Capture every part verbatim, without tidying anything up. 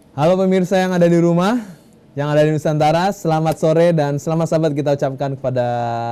Halo pemirsa yang ada di rumah, yang ada di Nusantara, selamat sore dan selamat sahabat kita ucapkan kepada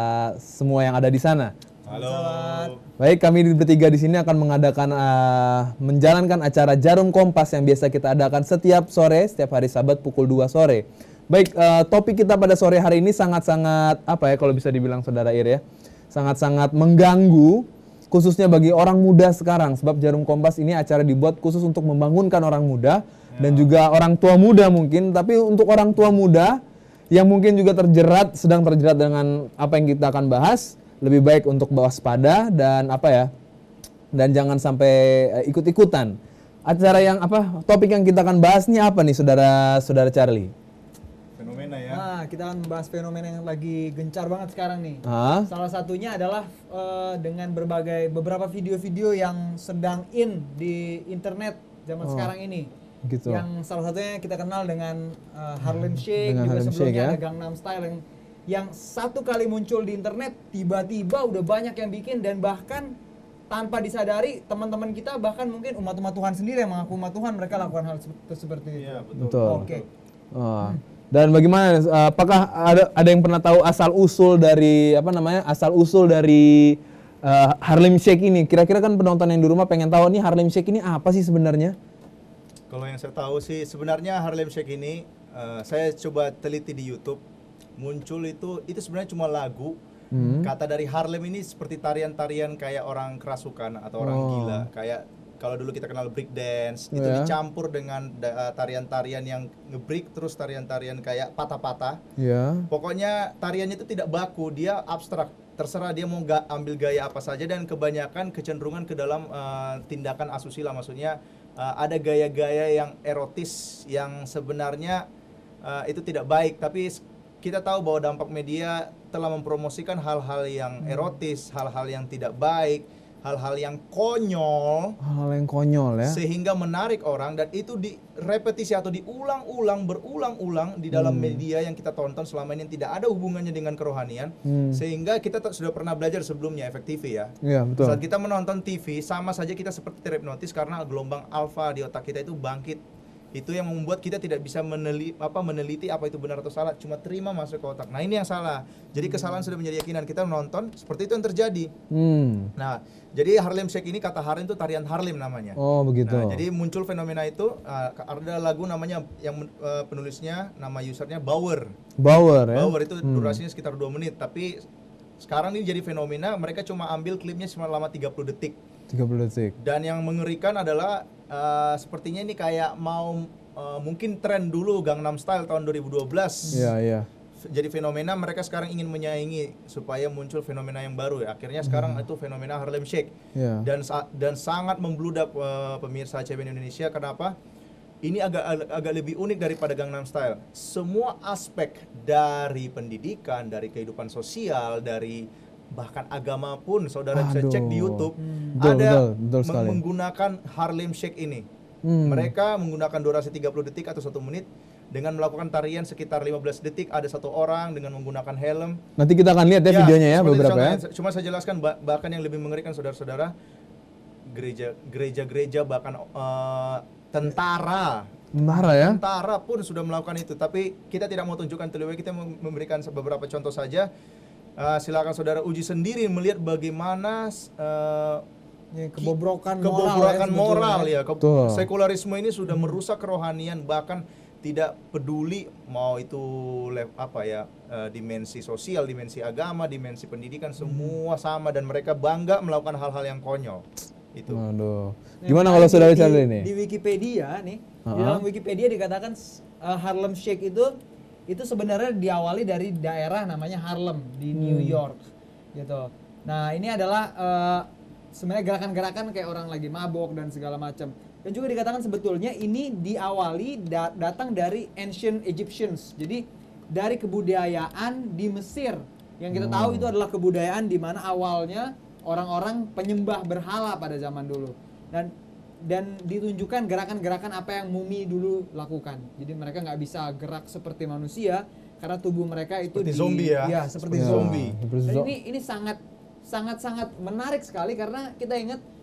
semua yang ada di sana. Halo. Baik, kami bertiga di sini akan mengadakan uh, menjalankan acara Jarum Kompas yang biasa kita adakan setiap sore, setiap hari Sabat pukul dua sore. Baik, uh, topik kita pada sore hari ini sangat-sangat apa ya kalau bisa dibilang Saudara Ir ya, sangat-sangat mengganggu khususnya bagi orang muda sekarang, sebab Jarum Kompas ini acara dibuat khusus untuk membangunkan orang muda dan juga orang tua muda mungkin, tapi untuk orang tua muda yang mungkin juga terjerat, sedang terjerat dengan apa yang kita akan bahas, lebih baik untuk waspada dan apa ya, dan jangan sampai uh, ikut-ikutan. Acara yang apa, topik yang kita akan bahas nih apa nih saudara saudara Charlie? Fenomena ya. Nah, kita akan membahas fenomena yang lagi gencar banget sekarang nih. Hah? Salah satunya adalah uh, dengan berbagai beberapa video-video yang sedang in di internet zaman Oh, sekarang ini. gitu. Yang salah satunya kita kenal dengan uh, Harlem Shake, Dengan juga Harlem sebelumnya Shake, ya. ada Gangnam Style yang yang satu kali muncul di internet tiba-tiba udah banyak yang bikin dan bahkan tanpa disadari teman-teman kita bahkan mungkin umat-umat Tuhan sendiri yang mengaku umat Tuhan mereka lakukan hal seperti, seperti itu. Iya, betul. Betul. Oke. Oh. Dan bagaimana? uh, Apakah ada ada yang pernah tahu asal usul dari apa namanya? Asal usul dari uh, Harlem Shake ini? Kira-kira kan penonton yang di rumah pengen tahu nih Harlem Shake ini apa sih sebenarnya? Kalau yang saya tahu sih sebenarnya Harlem Shake ini uh, saya coba teliti di YouTube, muncul itu itu sebenarnya cuma lagu. Hmm. Kata dari Harlem ini seperti tarian-tarian kayak orang kerasukan atau orang Oh. gila, kayak kalau dulu kita kenal break dance, itu Ya. dicampur dengan da- tarian-tarian yang ngebreak terus tarian-tarian kayak patah-patah. Ya. Pokoknya tariannya itu tidak baku, dia abstrak. Terserah dia mau ga, ambil gaya apa saja dan kebanyakan kecenderungan ke dalam uh, tindakan asusila. Maksudnya uh, ada gaya-gaya yang erotis yang sebenarnya uh, itu tidak baik. Tapi s- kita tahu bahwa dampak media telah mempromosikan hal-hal yang erotis, hal-hal yang tidak baik, hal-hal yang konyol. Hal yang konyol ya. Sehingga menarik orang dan itu direpetisi atau diulang-ulang berulang-ulang di dalam Hmm. media yang kita tonton selama ini yang tidak ada hubungannya dengan kerohanian. Hmm. Sehingga kita t- sudah pernah belajar sebelumnya efek T V ya. Iya, betul. Saat kita menonton T V sama saja kita seperti terhipnotis karena gelombang alfa di otak kita itu bangkit. Itu yang membuat kita tidak bisa meneli, apa, meneliti apa itu benar atau salah, cuma terima masuk ke otak. Nah ini yang salah. Jadi kesalahan sudah menjadi keyakinan, kita menonton seperti itu yang terjadi. Hmm. Nah, jadi Harlem Shake ini kata Harlem itu tarian Harlem namanya. Oh, begitu. Nah, jadi muncul fenomena itu, uh, ada lagu namanya yang uh, penulisnya, nama usernya Bauer. Bauer ya. Bauer itu Hmm. durasinya sekitar dua menit, tapi sekarang ini jadi fenomena, mereka cuma ambil klipnya selama tiga puluh detik. tiga puluh detik. Dan yang mengerikan adalah uh, sepertinya ini kayak mau uh, mungkin tren dulu Gangnam Style tahun dua ribu dua belas. Iya, iya. Jadi fenomena mereka sekarang ingin menyaingi supaya muncul fenomena yang baru ya. Akhirnya sekarang itu fenomena Harlem Shake. Iya. Dan sa- dan sangat membludak uh, pemirsa C B N Indonesia. Kenapa? Ini agak agak lebih unik daripada Gangnam Style. Semua aspek dari pendidikan, dari kehidupan sosial, dari bahkan agama pun saudara bisa Aduh. cek di YouTube Betul, ada betul, betul meng- sekali. menggunakan Harlem Shake ini. Hmm. Mereka menggunakan durasi tiga puluh detik atau satu menit dengan melakukan tarian sekitar lima belas detik. Ada satu orang dengan menggunakan helm. Nanti kita akan lihat ya, videonya ya seperti beberapa ya. contohnya, Cuma saya jelaskan bah- bahkan yang lebih mengerikan saudara-saudara, gereja gereja-gereja bahkan uh, tentara Marah ya. tentara pun sudah melakukan itu. Tapi kita tidak mau tunjukkan terlebih dahulu, kita mem- memberikan beberapa contoh saja. Uh, silakan saudara uji sendiri melihat bagaimana uh, Ya, kebobrokan, kebobrokan moral, moral, ya, Ke- Betul. sekularisme ini sudah merusak kerohanian, bahkan tidak peduli mau itu le- apa ya, eh, dimensi sosial, dimensi agama, dimensi pendidikan, semua sama dan mereka bangga melakukan hal-hal yang konyol itu. Waduh. Nah, Gimana menarik kalau saudara di- Charlie di, ini? Di Wikipedia nih, di Ha-ha. dalam Wikipedia dikatakan uh, Harlem Shake itu itu sebenarnya diawali dari daerah namanya Harlem di New Hmm. York, gitu. Nah ini adalah uh, sebenarnya gerakan-gerakan kayak orang lagi mabok dan segala macam. Dan juga dikatakan sebetulnya ini diawali da- datang dari ancient Egyptians. Jadi dari kebudayaan di Mesir yang kita tahu itu adalah kebudayaan di mana awalnya orang-orang penyembah berhala pada zaman dulu. Dan dan ditunjukkan gerakan-gerakan apa yang mumi dulu lakukan. Jadi mereka nggak bisa gerak seperti manusia karena tubuh mereka itu Seperti di, zombie ya? Iya, seperti Seperti zombie. zombie. Seperti Dan zo- ini ini sangat sangat sangat menarik sekali karena kita ingat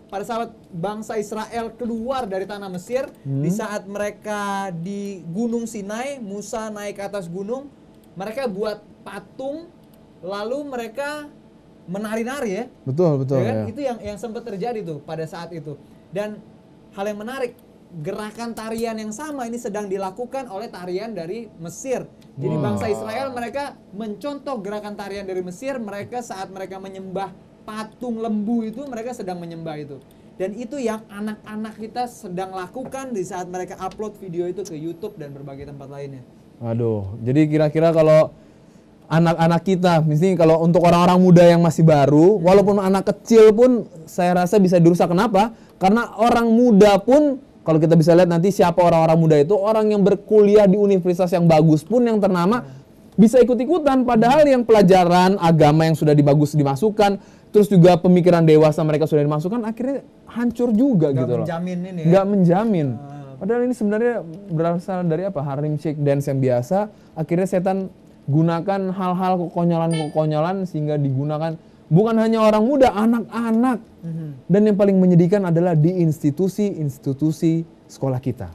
pada saat bangsa Israel keluar dari tanah Mesir, Hmm. di saat mereka di Gunung Sinai, Musa naik ke atas gunung, mereka buat patung, lalu mereka menari-nari ya. Betul, betul Ya kan? ya. Itu yang yang sempat terjadi tuh pada saat itu. Dan hal yang menarik, gerakan tarian yang sama ini sedang dilakukan oleh tarian dari Mesir. Jadi Wah. bangsa Israel mereka mencontoh gerakan tarian dari Mesir, mereka saat mereka menyembah patung lembu itu mereka sedang menyembah itu. Dan itu yang anak-anak kita sedang lakukan di saat mereka upload video itu ke YouTube dan berbagai tempat lainnya. Aduh, jadi kira-kira kalau anak-anak kita, misalnya kalau untuk orang-orang muda yang masih baru, walaupun anak kecil pun saya rasa bisa dirusak. Kenapa? Karena orang muda pun, kalau kita bisa lihat nanti siapa orang-orang muda itu, orang yang berkuliah di universitas yang bagus pun yang ternama bisa ikut-ikutan. Padahal yang pelajaran agama yang sudah dibagus dimasukkan, terus juga pemikiran dewasa mereka sudah dimasukkan, akhirnya hancur juga Nggak gitu loh. menjamin ini ya. Nggak menjamin. Padahal ini sebenarnya berasal dari apa? Harlem Shake dance yang biasa. Akhirnya setan gunakan hal-hal kekonyolan-kekonyolan sehingga digunakan bukan hanya orang muda, anak-anak. Mhm. Dan yang paling menyedihkan adalah di institusi-institusi sekolah kita.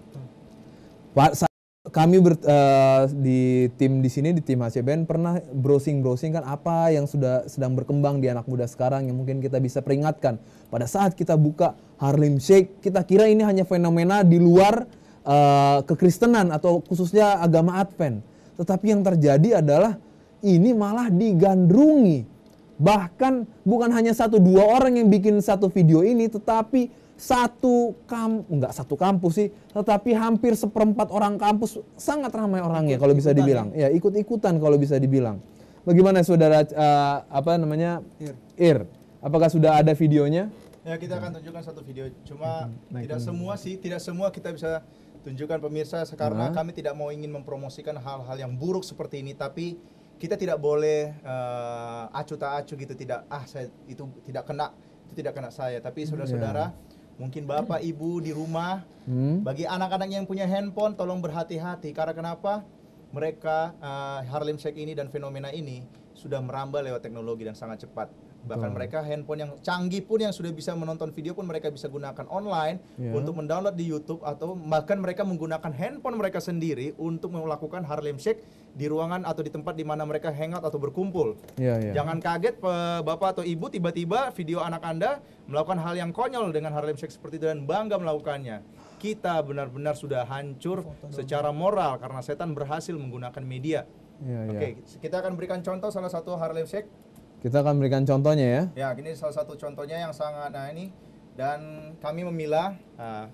Pak, sa- kami ber- eh, di tim di sini di tim H C B N pernah browsing-browsing kan apa yang sudah sedang berkembang di anak muda sekarang yang mungkin kita bisa peringatkan. Pada saat kita buka Harlem Shake, kita kira ini hanya fenomena di luar eh, kekristenan atau khususnya agama Advent. Tetapi yang terjadi adalah ini malah digandrungi. Bahkan bukan hanya satu dua orang yang bikin satu video ini, tetapi satu kam enggak satu kampus sih, tetapi hampir seperempat orang kampus sangat ramai orangnya kalau bisa dibilang. Ya, ikut-ikutan kalau bisa dibilang. Bagaimana saudara eh, apa namanya? Ir. Ir. Apakah sudah ada videonya? Ya, kita akan tunjukkan satu video. Cuma Naik tidak dulu. semua sih, tidak semua kita bisa tunjukkan pemirsa karena Nah. kami tidak mau ingin mempromosikan hal-hal yang buruk seperti ini, tapi kita tidak boleh eh, acu tak acu gitu, tidak ah saya itu tidak kena, itu tidak kena saya. Tapi saudara-saudara, mungkin bapak ibu di rumah, Hmm. bagi anak-anak yang punya handphone tolong berhati-hati karena kenapa? Mereka eh, Harlem Shake ini dan fenomena ini sudah merambah lewat teknologi dan sangat cepat. Bahkan Betul. mereka handphone yang canggih pun yang sudah bisa menonton video pun mereka bisa gunakan online Ya. untuk mendownload di YouTube atau bahkan mereka menggunakan handphone mereka sendiri untuk melakukan Harlem Shake di ruangan atau di tempat di mana mereka hangout atau berkumpul. Ya, ya. Jangan kaget pe- bapak atau ibu tiba-tiba video anak Anda melakukan hal yang konyol dengan Harlem Shake seperti itu dan bangga melakukannya. Kita benar-benar sudah hancur secara moral karena setan berhasil menggunakan media. Ya, ya. Oke, kita akan berikan contoh salah satu Harlem Shake. Kita akan berikan contohnya ya. Ya, ini salah satu contohnya yang sangat nah ini dan kami memilah. Nah,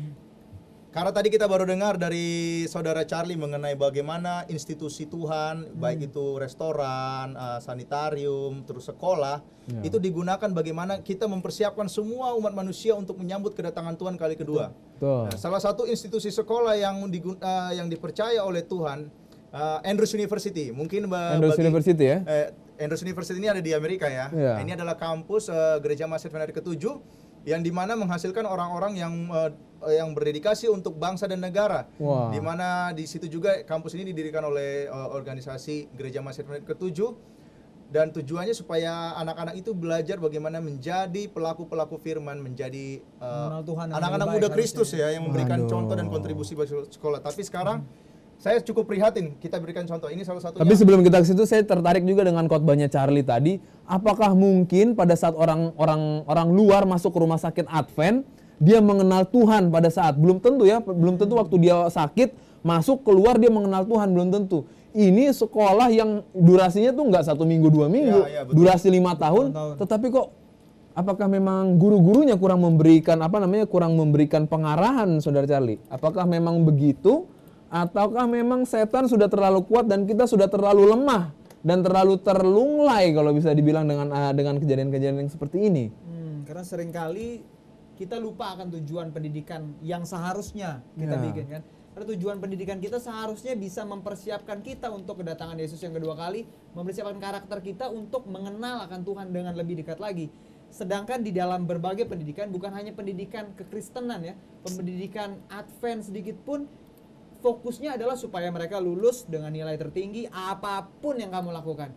karena tadi kita baru dengar dari saudara Charlie mengenai bagaimana institusi Tuhan, baik itu restoran, eh, sanitarium, terus sekolah, Ya. itu digunakan bagaimana kita mempersiapkan semua umat manusia untuk menyambut kedatangan Tuhan kali kedua. Betul. Nah, salah satu institusi sekolah yang digun- eh, yang dipercaya oleh Tuhan, eh, Andrews University. Mungkin ba- Andrews bagi- University ya. Eh, Andrews University ini ada di Amerika ya. Ya. Ini adalah kampus eh, Gereja Masjid Benedict ketujuh yang dimana menghasilkan orang-orang yang eh, yang berdedikasi untuk bangsa dan negara. Wah. Di mana di situ juga kampus ini didirikan oleh eh, organisasi Gereja Masjid Benedict ketujuh dan tujuannya supaya anak-anak itu belajar bagaimana menjadi pelaku-pelaku firman, menjadi eh, Mengenal Tuhan dengan anak-anak lebih muda baik Kristus harusnya. ya yang memberikan Waduh. contoh dan kontribusi bagi sekolah. Tapi sekarang saya cukup prihatin kita berikan contoh. Ini salah satunya. Tapi sebelum kita ke situ saya tertarik juga dengan khotbahnya Charlie tadi. Apakah mungkin pada saat orang-orang orang luar masuk ke rumah sakit Advent, dia mengenal Tuhan pada saat belum tentu ya, belum tentu waktu dia sakit masuk keluar dia mengenal Tuhan, belum tentu. Ini sekolah yang durasinya tuh nggak satu minggu dua minggu, Ya, ya, betul. durasi lima tahun, tahun. tetapi kok apakah memang guru-gurunya kurang memberikan apa namanya kurang memberikan pengarahan, saudara Charlie? Apakah memang begitu? Ataukah memang setan sudah terlalu kuat dan kita sudah terlalu lemah dan terlalu terlunglai kalau bisa dibilang dengan ah, dengan kejadian-kejadian yang seperti ini? Hmm, karena seringkali kita lupa akan tujuan pendidikan yang seharusnya kita Ya. bikin kan. Karena tujuan pendidikan kita seharusnya bisa mempersiapkan kita untuk kedatangan Yesus yang kedua kali, mempersiapkan karakter kita untuk mengenal akan Tuhan dengan lebih dekat lagi. Sedangkan di dalam berbagai pendidikan, bukan hanya pendidikan kekristenan ya, pendidikan Advent sedikit pun fokusnya adalah supaya mereka lulus dengan nilai tertinggi apapun yang kamu lakukan.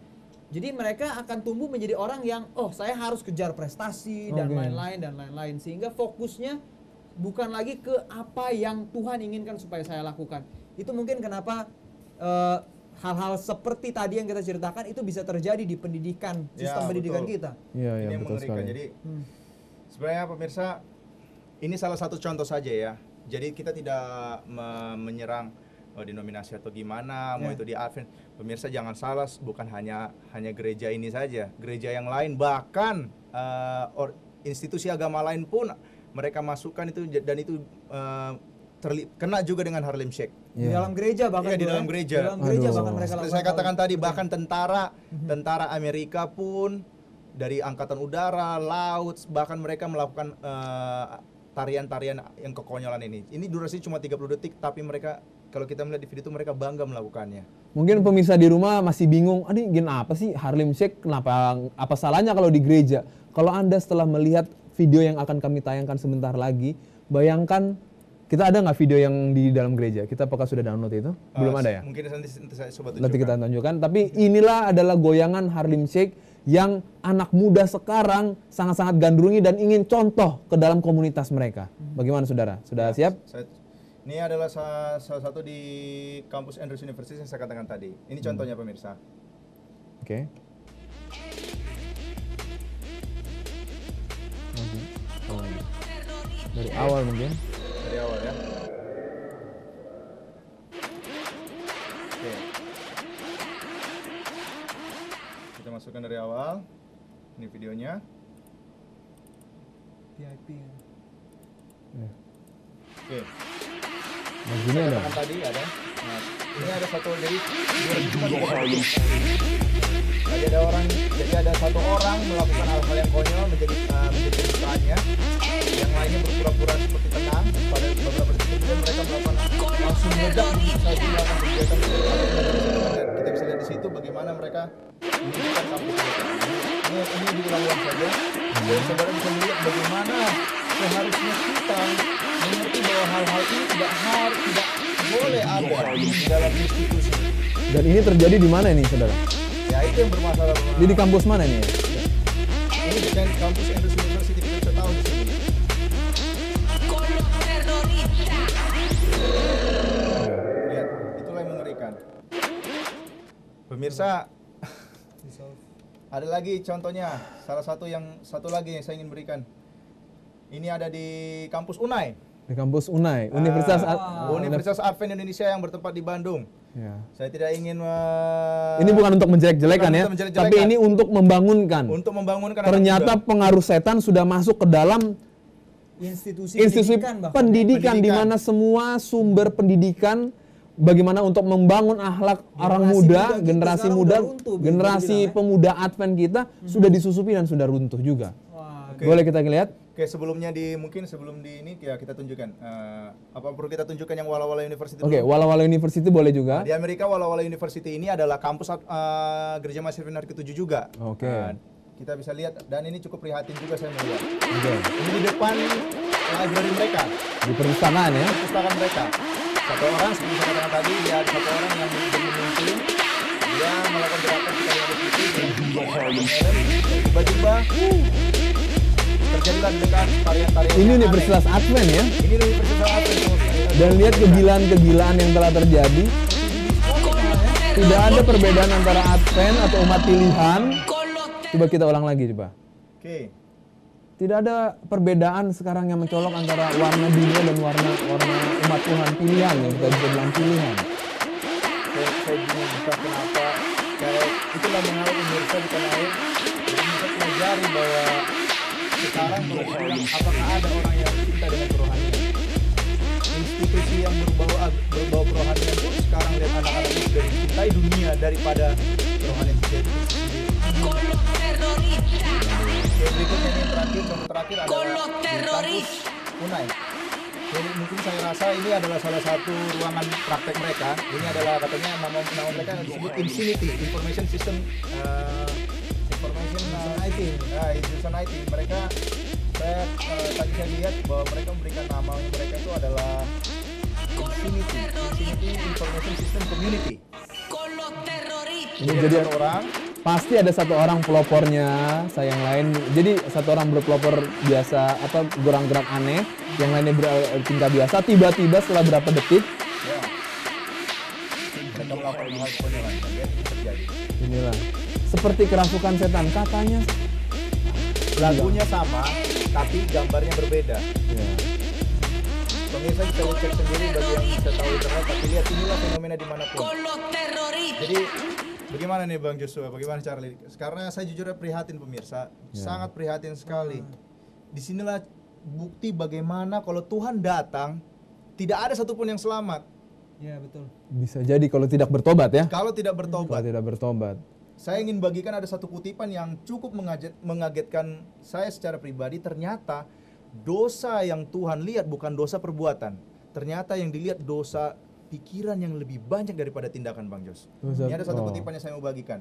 Jadi mereka akan tumbuh menjadi orang yang oh saya harus kejar prestasi dan Oke. lain-lain dan lain-lain sehingga fokusnya bukan lagi ke apa yang Tuhan inginkan supaya saya lakukan. Itu mungkin kenapa eh, hal-hal seperti tadi yang kita ceritakan itu bisa terjadi di pendidikan, sistem Ya, pendidikan betul. kita. Iya, iya Ini yang betul mengerikan. sekali. Jadi Hmm. sebenarnya pemirsa, ini salah satu contoh saja ya. Jadi kita tidak me- menyerang oh, denominasi atau gimana, mau Ya. itu di Advent. Pemirsa jangan salah, bukan hanya hanya gereja ini saja, gereja yang lain bahkan eh, or- institusi agama lain pun mereka masukkan itu j- dan itu eh, terli- kena juga dengan Harlem Shake. Di Iya. dalam gereja bahkan Iya, di tuh, dalam ya. gereja. Di dalam gereja Aduh. bahkan mereka Seperti lakukan saya hal katakan itu. tadi, bahkan tentara tentara Amerika pun dari angkatan udara, laut, bahkan mereka melakukan eh, tarian-tarian yang kekonyolan ini. Ini durasi cuma tiga puluh detik, tapi mereka kalau kita melihat di video itu mereka bangga melakukannya. Mungkin pemirsa di rumah masih bingung, aduh gini apa sih Harlem Shake, kenapa, apa salahnya kalau di gereja? Kalau Anda setelah melihat video yang akan kami tayangkan sebentar lagi, bayangkan, kita ada nggak video yang di dalam gereja? Kita apakah sudah download itu? Belum Eh, ada ya? Mungkin nanti, nanti saya coba tunjukkan. Nanti kita tunjukkan, tapi inilah adalah goyangan Harlem Shake yang anak muda sekarang sangat-sangat gandrungi dan ingin contoh ke dalam komunitas mereka. Bagaimana saudara? Sudah Ya, siap? saya- ini adalah sa- salah satu di kampus Andrews University yang saya katakan tadi. Ini contohnya pemirsa. Oke. Oh, dari awal mungkin. Dari awal ya. Oke. Kita masukkan dari awal. Ini videonya. V I P. Ya. Oke. Nah, gini ada. Katakan tadi ada. Nah, ini ada satu jadi jadi ada orang jadi ada satu orang melakukan hal-hal yang konyol menjadi uh, menjadi kesukaannya. Yang lainnya berpura-pura seperti tenang. Pada beberapa detik kemudian mereka melakukan langsung meledak begitu saja melakukan kegiatan. Kita bisa lihat di situ bagaimana mereka menunjukkan kampus mereka. Ini ini diulang-ulang saja. Dan saudara bisa melihat bagaimana seharusnya kita mengerti bahwa hal-hal ini tidak harus tidak boleh ada di dalam institusi. Dan ini terjadi di mana ini, saudara? Ya itu yang bermasalah. Ini di kampus mana nih? Ini di kampus Andrews University, kita bisa tahu di sini. Lihat, itulah yang mengerikan. Pemirsa, ada lagi contohnya, salah satu yang satu lagi yang saya ingin berikan. Ini ada di kampus Unai. Di kampus Unai, Universitas Ah, Universitas Advent Indonesia yang bertempat di Bandung. Ya. Saya tidak ingin uh, Ini bukan untuk menjelek-jelekan bukan ya, untuk menjelek-jelekan. tapi ini untuk membangunkan. untuk membangunkan anak Ternyata muda. pengaruh setan sudah masuk ke dalam Institusi, institusi pendidikan bahkan. pendidikan, di Pendidikan. mana semua sumber pendidikan bagaimana untuk membangun akhlak orang Generasi muda, muda kita generasi sekarang muda, udah runtuh, bisa generasi dibilang, ya. pemuda Advent kita sudah disusupi dan sudah runtuh juga. Wah, Oke. Boleh kita lihat? Oke, sebelumnya di mungkin sebelum di ini ya kita tunjukkan eh, apa perlu kita tunjukkan yang Wala Wala University Oke, dulu? Wala Wala University boleh juga. Di Amerika Wala Wala University ini adalah kampus eh, Gereja Masih Benar ketujuh juga. Oke. Nah, kita bisa lihat dan ini cukup prihatin juga saya melihat. Oke. Ini di depan library mereka, Di perpustakaan ya. perpustakaan mereka. Satu orang seperti saya katakan tadi, dia ada satu orang yang menjadi pemimpin. Dia melakukan gerakan kita lihat di situ. Tiba-tiba terjadilah dekat tarian-tarian. Ini yang Universitas Advent ya. aneh. Ini Universitas Advent. Dan lihat kegilaan-kegilaan yang telah terjadi. Tidak ada perbedaan antara Advent atau umat pilihan. Coba kita ulang lagi coba. Oke. Tidak ada perbedaan sekarang yang mencolok antara warna dunia dan warna warna umat Tuhan pilihan yang kita bisa bilang pilihan. Saya, saya bingung entah kenapa. Kayak itulah mengapa pemirsa di tanah air bisa pelajari bahwa sekarang kalau dibilang apakah ada orang yang cinta dengan kerohanian. Institusi yang berbau berbau kerohanian pun sekarang lihat anak-anak itu sudah dicintai dunia daripada kerohanian itu sendiri. Oke, berikutnya ini yang terakhir, contoh terakhir adalah di kampus Unai. Jadi mungkin saya rasa ini adalah salah satu ruangan praktek mereka. Ini adalah katanya nama nama mereka yang disebut Infinity Information System uh, Information uh, I T. Nah, Information I T. Mereka saya uh, tadi saya lihat bahwa mereka memberikan nama mereka itu adalah Infinity Infinity Information System Community. Ini Jadi jadi satu orang pasti ada satu orang pelopornya, saya yang lain. Jadi satu orang berpelopor biasa, apa kurang gerak aneh, yang lainnya bertingkah biasa. Tiba-tiba setelah berapa detik, Ya. Mereka melakukan hal konyol yang terjadi. inilah seperti kerasukan setan katanya. Lagunya sama, tapi gambarnya berbeda. Ya. Pemirsa bisa cek sendiri bagi yang bisa tahu internet, tapi lihat inilah fenomena dimanapun. Jadi bagaimana nih Bang Joshua, bagaimana Charlie? Karena saya jujur prihatin pemirsa, Ya. sangat prihatin sekali. Disinilah bukti bagaimana kalau Tuhan datang, tidak ada satupun yang selamat. Iya betul. Bisa jadi kalau tidak bertobat ya. Kalau tidak Kalau bertobat. tidak bertobat. Saya ingin bagikan ada satu kutipan yang cukup mengaget, mengagetkan saya secara pribadi. Ternyata dosa yang Tuhan lihat bukan dosa perbuatan. Ternyata yang dilihat dosa pikiran yang lebih banyak daripada tindakan, Bang Jos. Dosa- Ini ada satu oh. kutipan yang saya mau bagikan.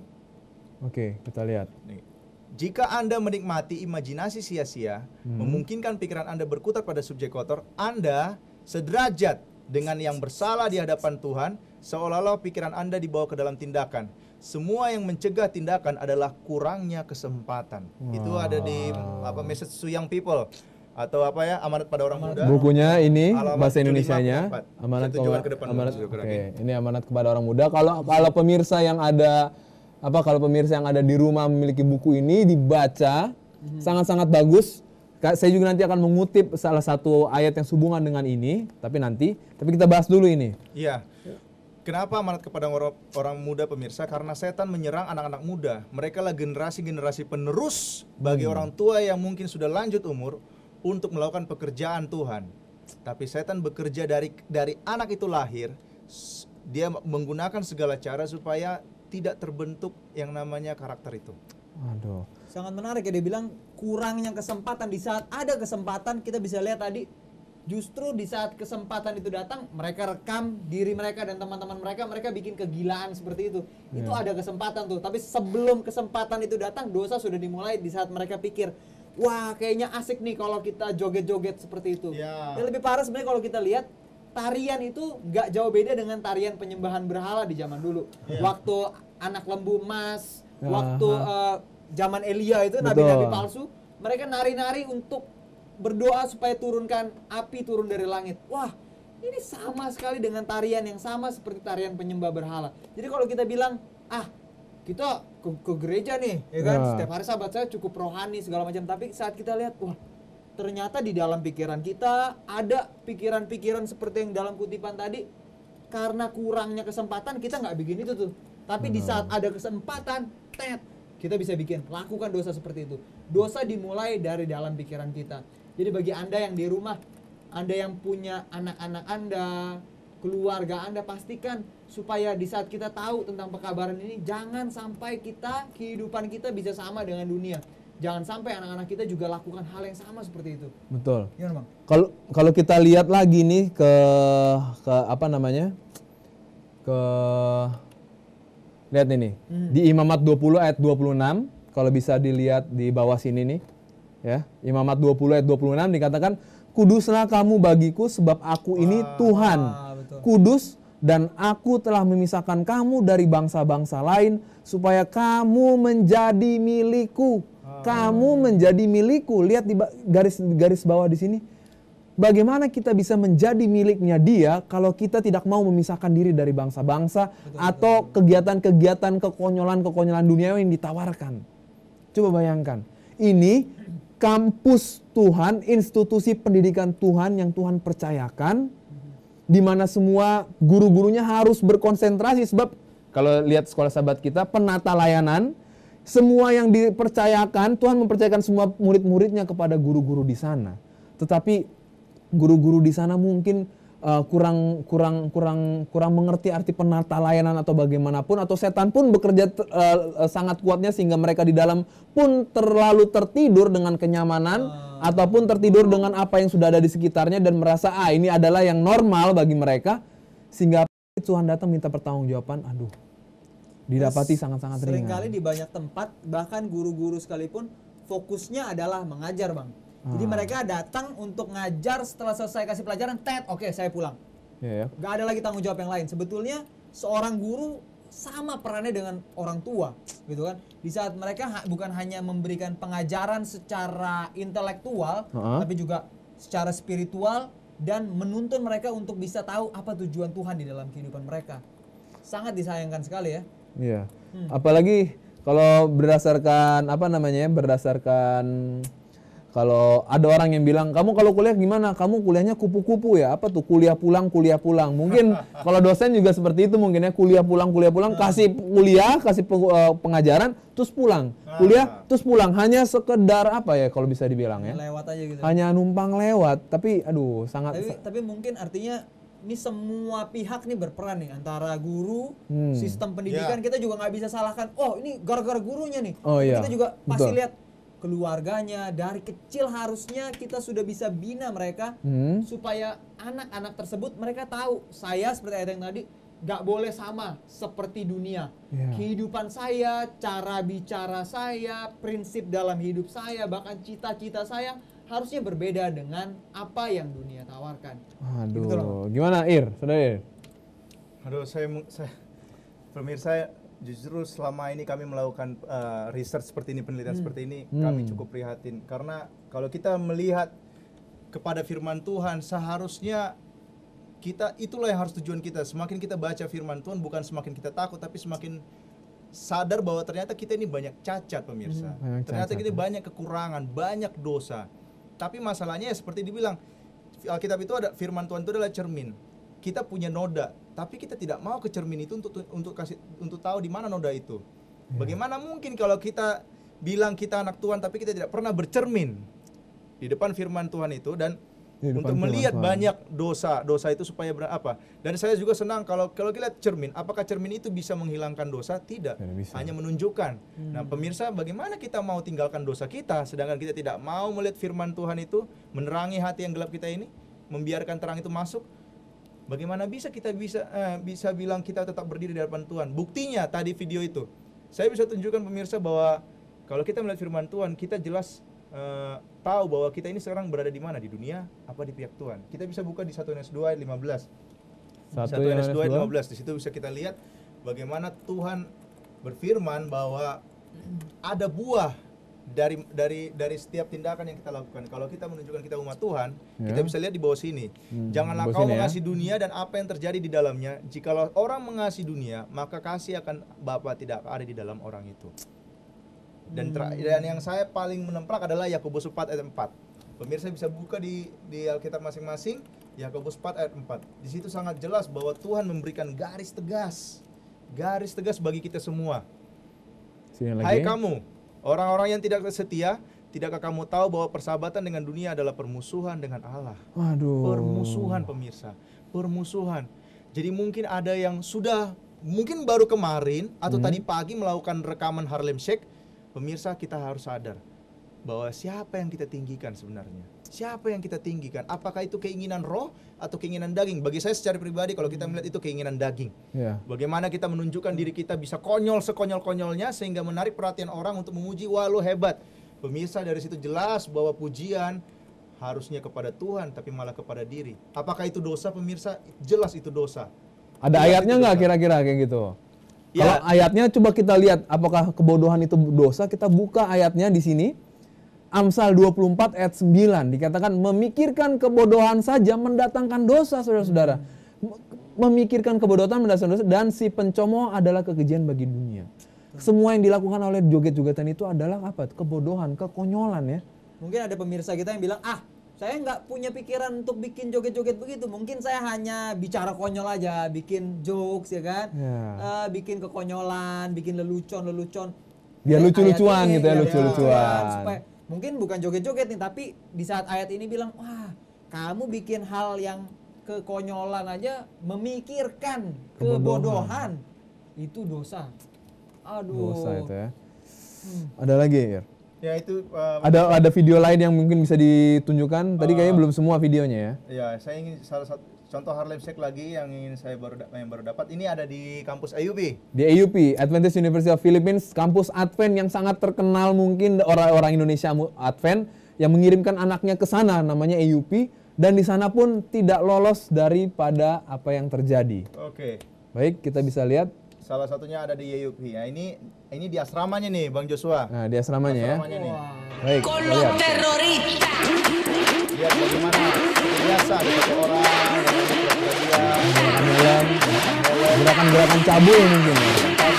Oke, kita lihat. Nih. Jika Anda menikmati imajinasi sia-sia, memungkinkan pikiran Anda berkutat pada subjek kotor, Anda sederajat dengan yang bersalah di hadapan Tuhan, seolah-olah pikiran Anda dibawa ke dalam tindakan. Semua yang mencegah tindakan adalah kurangnya kesempatan. Itu ada di apa message to young people atau apa ya, amanat pada orang muda. Bukunya ini Alamat bahasa tujuh puluh lima Indonesianya, empat. amanat Satu juga kepada- ke depan, amanat. satu juga Oke, lagi. ini amanat kepada orang muda. Kalau kalau pemirsa yang ada apa kalau pemirsa yang ada di rumah memiliki buku ini dibaca, sangat-sangat bagus. Ka- Saya juga nanti akan mengutip salah satu ayat yang sehubungan dengan ini, tapi nanti. Tapi kita bahas dulu ini. Iya. Kenapa amanat kepada orang, orang muda pemirsa? Karena setan menyerang anak-anak muda. Mereka lah generasi-generasi penerus bagi orang tua yang mungkin sudah lanjut umur untuk melakukan pekerjaan Tuhan. Tapi setan bekerja dari dari anak itu lahir, s- dia menggunakan segala cara supaya tidak terbentuk yang namanya karakter itu. Aduh. Sangat menarik ya, dia bilang kurangnya kesempatan. Di saat ada kesempatan, kita bisa lihat tadi, justru di saat kesempatan itu datang, mereka rekam diri mereka dan teman-teman mereka, mereka bikin kegilaan seperti itu. Itu ada kesempatan tuh, tapi sebelum kesempatan itu datang, dosa sudah dimulai di saat mereka pikir, wah kayaknya asik nih kalau kita joget-joget seperti itu. Ya. Yang lebih parah sebenarnya kalau kita lihat, tarian itu gak jauh beda dengan tarian penyembahan berhala di zaman dulu. Waktu anak lembu emas, Ya, waktu eh, zaman Elia itu Betul. nabi-nabi palsu, mereka nari-nari untuk berdoa supaya turunkan api turun dari langit. Wah, ini sama sekali dengan tarian yang sama seperti tarian penyembah berhala. Jadi kalau kita bilang, ah kita ke, ke gereja nih, ya kan, Ya. setiap hari sahabat saya cukup rohani segala macam. Tapi saat kita lihat, wah ternyata di dalam pikiran kita ada pikiran-pikiran seperti yang dalam kutipan tadi. Karena kurangnya kesempatan kita nggak bikin itu tuh. Tapi di saat ada kesempatan, tet, kita bisa bikin, lakukan dosa seperti itu. Dosa dimulai dari dalam pikiran kita. Jadi bagi Anda yang di rumah, Anda yang punya anak-anak Anda, keluarga Anda, pastikan supaya di saat kita tahu tentang pekabaran ini, jangan sampai kita, kehidupan kita bisa sama dengan dunia. Jangan sampai anak-anak kita juga lakukan hal yang sama seperti itu. Betul. Gimana Bang? Kalau kalau kita lihat lagi nih ke ke apa namanya? Ke lihat ini. Di Imamat dua puluh ayat dua puluh enam, kalau bisa dilihat di bawah sini nih. Ya, Imamat dua puluh ayat dua puluh enam dikatakan, "Kuduslah kamu bagiku sebab aku ini Tuhan. betul. Kudus dan aku telah memisahkan kamu dari bangsa-bangsa lain supaya kamu menjadi milikku." Kamu menjadi milikku. Lihat di ba- garis garis bawah di sini. Bagaimana kita bisa menjadi miliknya Dia kalau kita tidak mau memisahkan diri dari bangsa-bangsa atau kegiatan-kegiatan kekonyolan-kekonyolan dunia yang ditawarkan. Coba bayangkan. Ini kampus Tuhan, institusi pendidikan Tuhan yang Tuhan percayakan, di mana semua guru-gurunya harus berkonsentrasi, sebab kalau lihat sekolah sahabat kita, penata layanan, semua yang dipercayakan, Tuhan mempercayakan semua murid-muridnya kepada guru-guru di sana. Tetapi guru-guru di sana mungkin uh, kurang kurang kurang kurang mengerti arti penata layanan atau bagaimanapun, atau setan pun bekerja t- uh, uh, sangat kuatnya sehingga mereka di dalam pun terlalu tertidur dengan kenyamanan ataupun tertidur dengan apa yang sudah ada di sekitarnya dan merasa ah ini adalah yang normal bagi mereka, sehingga Tuhan datang minta pertanggungjawaban, aduh, didapati sangat-sangat ringan. Seringkali di banyak tempat, bahkan guru-guru sekalipun, fokusnya adalah mengajar Bang. Jadi Ah. mereka datang untuk ngajar, setelah selesai kasih pelajaran, tet, oke saya pulang. Ya, ya. Gak ada lagi tanggung jawab yang lain. Sebetulnya seorang guru sama perannya dengan orang tua, gitu kan? Di saat mereka ha- bukan hanya memberikan pengajaran secara intelektual, Uh-huh. tapi juga secara spiritual dan menuntun mereka untuk bisa tahu apa tujuan Tuhan di dalam kehidupan mereka. Sangat disayangkan sekali ya. Iya. Apalagi kalau berdasarkan apa namanya? Berdasarkan kalau ada orang yang bilang, "Kamu kalau kuliah gimana? Kamu kuliahnya kupu-kupu ya? Apa tuh kuliah pulang, kuliah pulang?" Mungkin kalau dosen juga seperti itu mungkin ya, kuliah pulang, kuliah pulang, kasih kuliah, kasih peng- eh, pengajaran, terus pulang. Kuliah, terus pulang. Hanya sekedar apa ya kalau bisa dibilang ya? Lewat aja gitu. Hanya numpang lewat, tapi aduh sangat Tapi, tapi mungkin artinya ini semua pihak nih berperan nih, antara guru, Hmm. sistem pendidikan, kita juga nggak bisa salahkan. Oh ini gara-gara gurunya nih. Oh, iya. Kita juga pasti Betul. lihat keluarganya dari kecil, harusnya kita sudah bisa bina mereka Hmm. supaya anak-anak tersebut mereka tahu saya seperti ayat yang tadi nggak boleh sama seperti dunia. Iya. Kehidupan saya, cara bicara saya, prinsip dalam hidup saya, bahkan cita-cita saya harusnya berbeda dengan apa yang dunia tawarkan. Gitu loh. Aduh, gimana Ir? Saudara Ir? Aduh, saya, mu- saya pemirsa, justru selama ini kami melakukan uh, research seperti ini, penelitian seperti ini, kami Hmm. cukup prihatin. Karena kalau kita melihat kepada firman Tuhan, seharusnya kita, itulah yang harus tujuan kita. Semakin kita baca firman Tuhan, bukan semakin kita takut, tapi semakin sadar bahwa ternyata kita ini banyak cacat, pemirsa. Banyak Ternyata cacat, kita ya. banyak kekurangan, banyak dosa. Tapi masalahnya ya seperti dibilang, Alkitab itu ada, firman Tuhan itu adalah cermin. Kita punya noda, tapi kita tidak mau ke cermin itu untuk untuk kasih untuk tahu di mana noda itu. Bagaimana mungkin kalau kita bilang kita anak Tuhan tapi kita tidak pernah bercermin di depan firman Tuhan itu dan Di depan untuk firman melihat Tuhan. banyak dosa, dosa itu supaya ber- apa? Dan saya juga senang kalau kalau kita lihat cermin, apakah cermin itu bisa menghilangkan dosa? Tidak, Tidak bisa. hanya menunjukkan. Nah, pemirsa, bagaimana kita mau tinggalkan dosa kita sedangkan kita tidak mau melihat firman Tuhan itu menerangi hati yang gelap kita ini, membiarkan terang itu masuk? Bagaimana bisa kita bisa eh, bisa bilang kita tetap berdiri di hadapan Tuhan? Buktinya tadi video itu. Saya bisa tunjukkan pemirsa bahwa kalau kita melihat firman Tuhan, kita jelas eh, tahu bahwa kita ini sekarang berada di mana, di dunia apa di pihak Tuhan. Kita bisa buka di satu Yohanes dua ayat lima belas. Satu satu Yohanes Yohanes dua ayat dua. lima belas. Di situ bisa kita lihat bagaimana Tuhan berfirman bahwa ada buah dari dari dari setiap tindakan yang kita lakukan. Kalau kita menunjukkan kita umat Tuhan, Ya. kita bisa lihat di bawah sini. Hmm, Janganlah di bawah kau sini ya. mengasihi dunia dan apa yang terjadi di dalamnya. Jikalau orang mengasihi dunia, maka kasih akan Bapa tidak ada di dalam orang itu. Dan, ter- dan yang saya paling menemplak adalah Yakobus empat ayat empat. Pemirsa bisa buka di di Alkitab masing-masing, Yakobus empat ayat empat. Di situ sangat jelas bahwa Tuhan memberikan garis tegas. Garis tegas bagi kita semua. Sini Hai lagi. kamu, orang-orang yang tidak setia, tidakkah kamu tahu bahwa persahabatan dengan dunia adalah permusuhan dengan Allah? Waduh. Permusuhan, pemirsa, permusuhan. Jadi mungkin ada yang sudah, mungkin baru kemarin atau tadi pagi melakukan rekaman Harlem Shake. Pemirsa, kita harus sadar bahwa siapa yang kita tinggikan sebenarnya. Siapa yang kita tinggikan? Apakah itu keinginan roh atau keinginan daging? Bagi saya secara pribadi, kalau kita melihat itu keinginan daging. Ya. Bagaimana kita menunjukkan diri kita bisa konyol sekonyol-konyolnya sehingga menarik perhatian orang untuk memuji, wah lu hebat. Pemirsa, dari situ jelas bahwa pujian harusnya kepada Tuhan tapi malah kepada diri. Apakah itu dosa, pemirsa? Jelas itu dosa. Ada Jelas ayatnya itu nggak dosa. kira-kira kayak gitu? Ya. Kalau ayatnya coba kita lihat apakah kebodohan itu dosa, kita buka ayatnya di sini. Amsal dua puluh empat ayat sembilan dikatakan memikirkan kebodohan saja mendatangkan dosa, saudara-saudara. M- Memikirkan kebodohan mendatangkan dosa dan si pencomooh adalah kekejian bagi dunia. Semua yang dilakukan oleh joget-jogetan itu adalah apa? Kebodohan, kekonyolan ya. Mungkin ada pemirsa kita yang bilang, ah saya nggak punya pikiran untuk bikin joget-joget begitu. Mungkin saya hanya bicara konyol aja, bikin jokes ya kan, Ya. Eh, bikin kekonyolan, bikin lelucon-lelucon. Biar Eh, lucu-lucuan ayat ini, gitu ya, biar lucu-lucuan. supaya- mungkin bukan joget-joget nih, tapi di saat ayat ini bilang, wah kamu bikin hal yang kekonyolan aja, memikirkan kebodohan, itu dosa. Aduh. Dosa itu ya. Ada lagi ya? Ya itu uh, Ada ada video lain yang mungkin bisa ditunjukkan. Tadi kayaknya belum semua videonya ya. ya, saya ingin salah satu contoh Harlem Shake lagi yang ingin saya baru da- yang baru dapat. Ini ada di kampus A U P. Di A U P, Adventist University of Philippines, kampus Advent yang sangat terkenal mungkin orang-orang Indonesia mu- Advent yang mengirimkan anaknya ke sana, namanya A U P, dan di sana pun tidak lolos daripada apa yang terjadi. Oke. Baik, kita bisa lihat Salah satunya ada di Y U P. Nah, ini ini di asramanya nih, Bang Joshua. Nah, di asramanya ya. Asramanya nih. Baik, kita lihat. Lihat bagaimana seperti biasa ada satu orang yang Gerakan dalam, gerakan-gerakan cabul mungkin ya.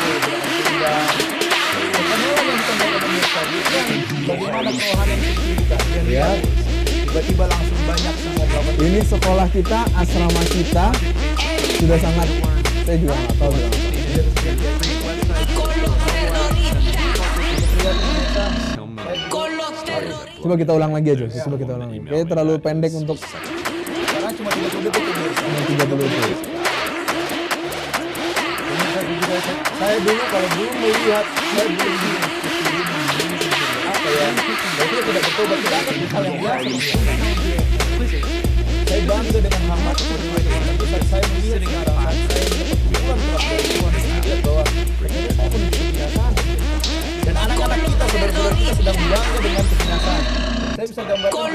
Bagaimana kerohanian kita Ya. tiba-tiba langsung banyak semua melakukan Ini sekolah kita, asrama kita sudah sangat, saya juga nggak tahu bilang apa. Coba kita ulang lagi aja, coba kita ulang lagi. Kayaknya terlalu pendek untuk karena cuma tiga puluh detik ini. cuma tiga puluh detik. Saya dulu kalau dulu melihat saya belum di apa ya, itu tidak bertobat tidak akan hal yang biasa. Saya bangga dengan hal-hal seperti itu. Tapi saat saya melihat sekarang, saat saya mendapat pukulan keras dari Tuhan, saya melihat bahwa ternyata saya pun bisa kebiasaan. Dan anak-anak kita, saudara-saudara kita sedang bangga dengan kebiasaan. Saya bisa gambarkan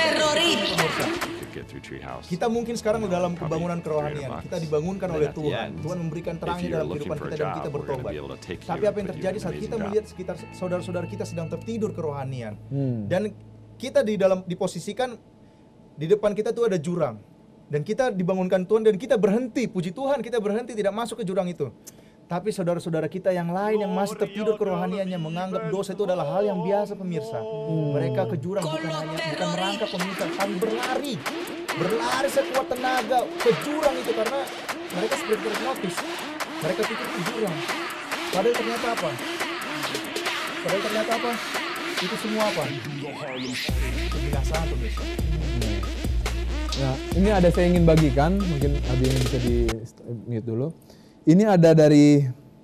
kita mungkin sekarang dalam kebangunan kerohanian. Kita dibangunkan oleh Tuhan. Tuhan memberikan terangnya dalam kehidupan kita dan kita bertobat. Tapi apa yang terjadi saat kita melihat sekitar saudara-saudara kita sedang tertidur kerohanian. Hmm. Dan kita di dalam diposisikan di depan kita tuh ada jurang. Dan kita dibangunkan Tuhan dan kita berhenti. Puji Tuhan kita berhenti tidak masuk ke jurang itu. Tapi saudara-saudara kita yang lain yang masih tertidur kerohaniannya menganggap dosa itu adalah hal yang biasa, pemirsa. Hmm. Mereka ke jurang bukan hanya bukan merangkak, pemirsa, tapi berlari. Berlari sekuat tenaga ke jurang itu karena mereka seperti terhipnotis. Mereka pikir ke jurang. Padahal ternyata apa? Padahal ternyata apa? Itu semua apa? Kebinasaan, pemirsa. Nah, ini ada saya ingin bagikan, mungkin Abi ini bisa di mute dulu. Ini ada dari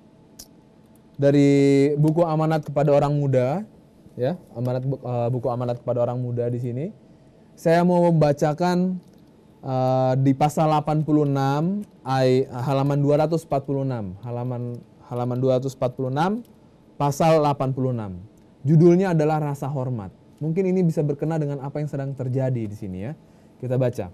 dari buku amanat kepada orang muda, ya, amanat uh, buku amanat kepada orang muda di sini. Saya mau membacakan uh, di pasal delapan puluh enam, ay, halaman dua ratus empat puluh enam, halaman halaman dua ratus empat puluh enam, pasal delapan puluh enam. Judulnya adalah rasa hormat. Mungkin ini bisa berkena dengan apa yang sedang terjadi di sini ya. Kita baca.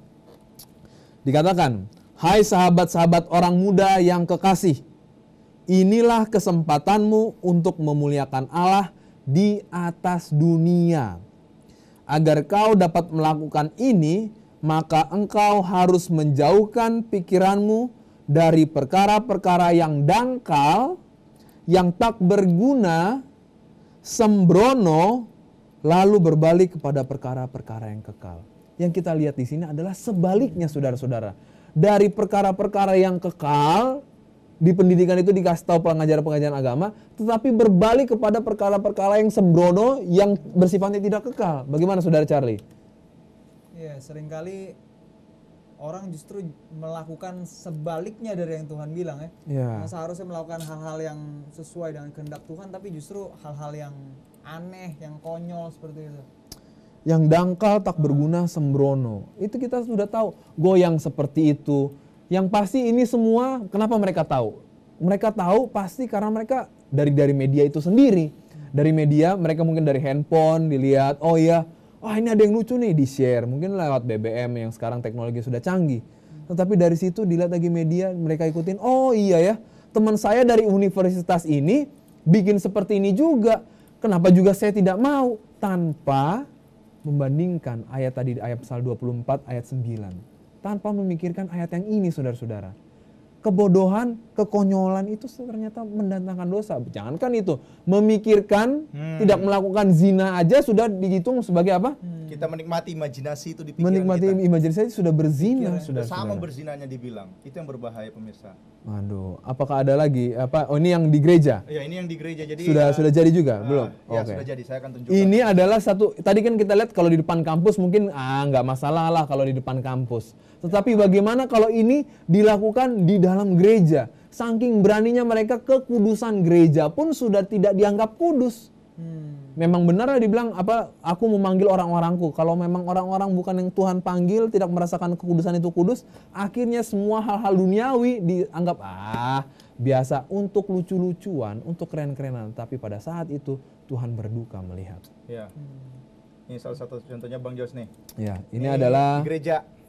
Dikatakan, hai sahabat-sahabat orang muda yang kekasih, inilah kesempatanmu untuk memuliakan Allah di atas dunia. Agar kau dapat melakukan ini, maka engkau harus menjauhkan pikiranmu dari perkara-perkara yang dangkal, yang tak berguna, sembrono, lalu berbalik kepada perkara-perkara yang kekal. Yang kita lihat di sini adalah sebaliknya, saudara-saudara. Dari perkara-perkara yang kekal, di pendidikan itu dikasih tahu pengajaran-pengajaran agama, tetapi berbalik kepada perkara-perkara yang sembrono, yang bersifatnya tidak kekal. Bagaimana saudara Charlie? Ya, seringkali orang justru melakukan sebaliknya dari yang Tuhan bilang ya. Ya. Nah, seharusnya melakukan hal-hal yang sesuai dengan kehendak Tuhan, tapi justru hal-hal yang aneh, yang konyol seperti itu. Yang dangkal tak berguna sembrono. Itu kita sudah tahu. Goyang seperti itu. Yang pasti ini semua kenapa mereka tahu? Mereka tahu pasti karena mereka dari dari media itu sendiri. Dari media mereka mungkin dari handphone dilihat, oh iya, wah ini ada yang lucu nih di-share. Mungkin lewat B B M yang sekarang teknologi sudah canggih. Tetapi dari situ dilihat lagi media, mereka ikutin, oh iya ya, teman saya dari universitas ini bikin seperti ini juga. Kenapa juga saya tidak mau? Tanpa membandingkan ayat tadi di ayat Psalm dua puluh empat ayat sembilan. Tanpa memikirkan ayat yang ini, saudara-saudara. Kebodohan, kekonyolan itu ternyata mendatangkan dosa. Jangankan itu, memikirkan Hmm. tidak melakukan zina aja sudah dihitung sebagai apa? Kita menikmati imajinasi itu di pikiran Menikmati kita. imajinasi sudah berzina, Pikiran. sudah. Sama berzinanya dibilang. Itu yang berbahaya, pemirsa. Waduh, apakah ada lagi? Apa? Oh, ini yang di gereja. Ya, ini yang di gereja. Jadi Sudah uh, sudah jadi juga, uh, belum? Ya, Oke. sudah jadi. Saya akan tunjukkan. Ini adalah satu, tadi kan kita lihat kalau di depan kampus mungkin ah nggak masalah lah kalau di depan kampus. Tetapi bagaimana kalau ini dilakukan di dalam gereja? Saking beraninya mereka, kekudusan gereja pun sudah tidak dianggap kudus. Hmm. Memang benar lah dibilang apa? Aku memanggil orang-orangku. Kalau memang orang-orang bukan yang Tuhan panggil, tidak merasakan kekudusan itu kudus, akhirnya semua hal-hal duniawi dianggap ah biasa, untuk lucu-lucuan, untuk keren-kerenan. Tapi pada saat itu Tuhan berduka melihat. Ya. Ini salah satu contohnya Bang Jos nih. Ya, ini, adalah di gereja.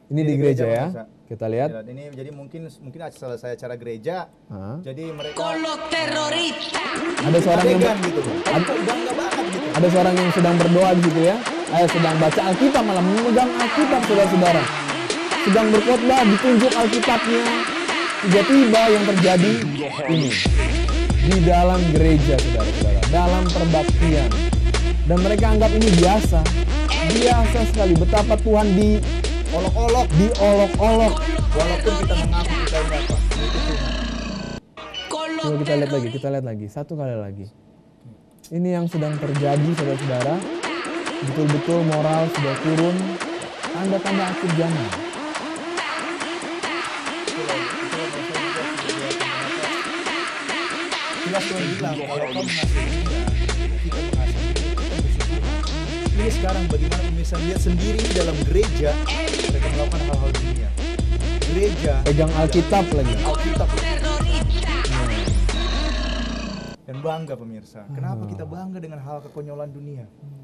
Ini di gereja ya. pemirsa. Kita lihat. Lihat, ini jadi mungkin mungkin selesai acara gereja. Hah? Jadi mereka Ada seorang yang adegan gitu. Ada bangga banget gitu. ada seorang yang sedang berdoa di situ ya. Eh, sedang baca Alkitab, malah memegang Alkitab, saudara-saudara. Sedang berkhotbah, ditunjuk Alkitabnya. Tiba-tiba yang terjadi ini di dalam gereja, saudara-saudara, dalam perbaktian. Dan mereka anggap ini biasa. Biasa sekali betapa Tuhan di Olok-olok, diolok-olok. walaupun kita mengaku kita ini apa. Itu Tuhan. Coba kita lihat lagi, kita lihat lagi, satu kali lagi. Ini yang sedang terjadi, saudara-saudara. Betul-betul moral sudah turun, tanda-tanda akhir zaman. Jelas Tuhan bilang kalau kau mengasihi dia, kita mengasihi dia, kita bersyukur. Ini sekarang bagaimana pemirsa lihat sendiri di dalam gereja mereka melakukan hal-hal dunia. Gereja Pegang Alkitab lagi. Alkitab. Dan bangga pemirsa. Kenapa kita bangga dengan hal kekonyolan dunia?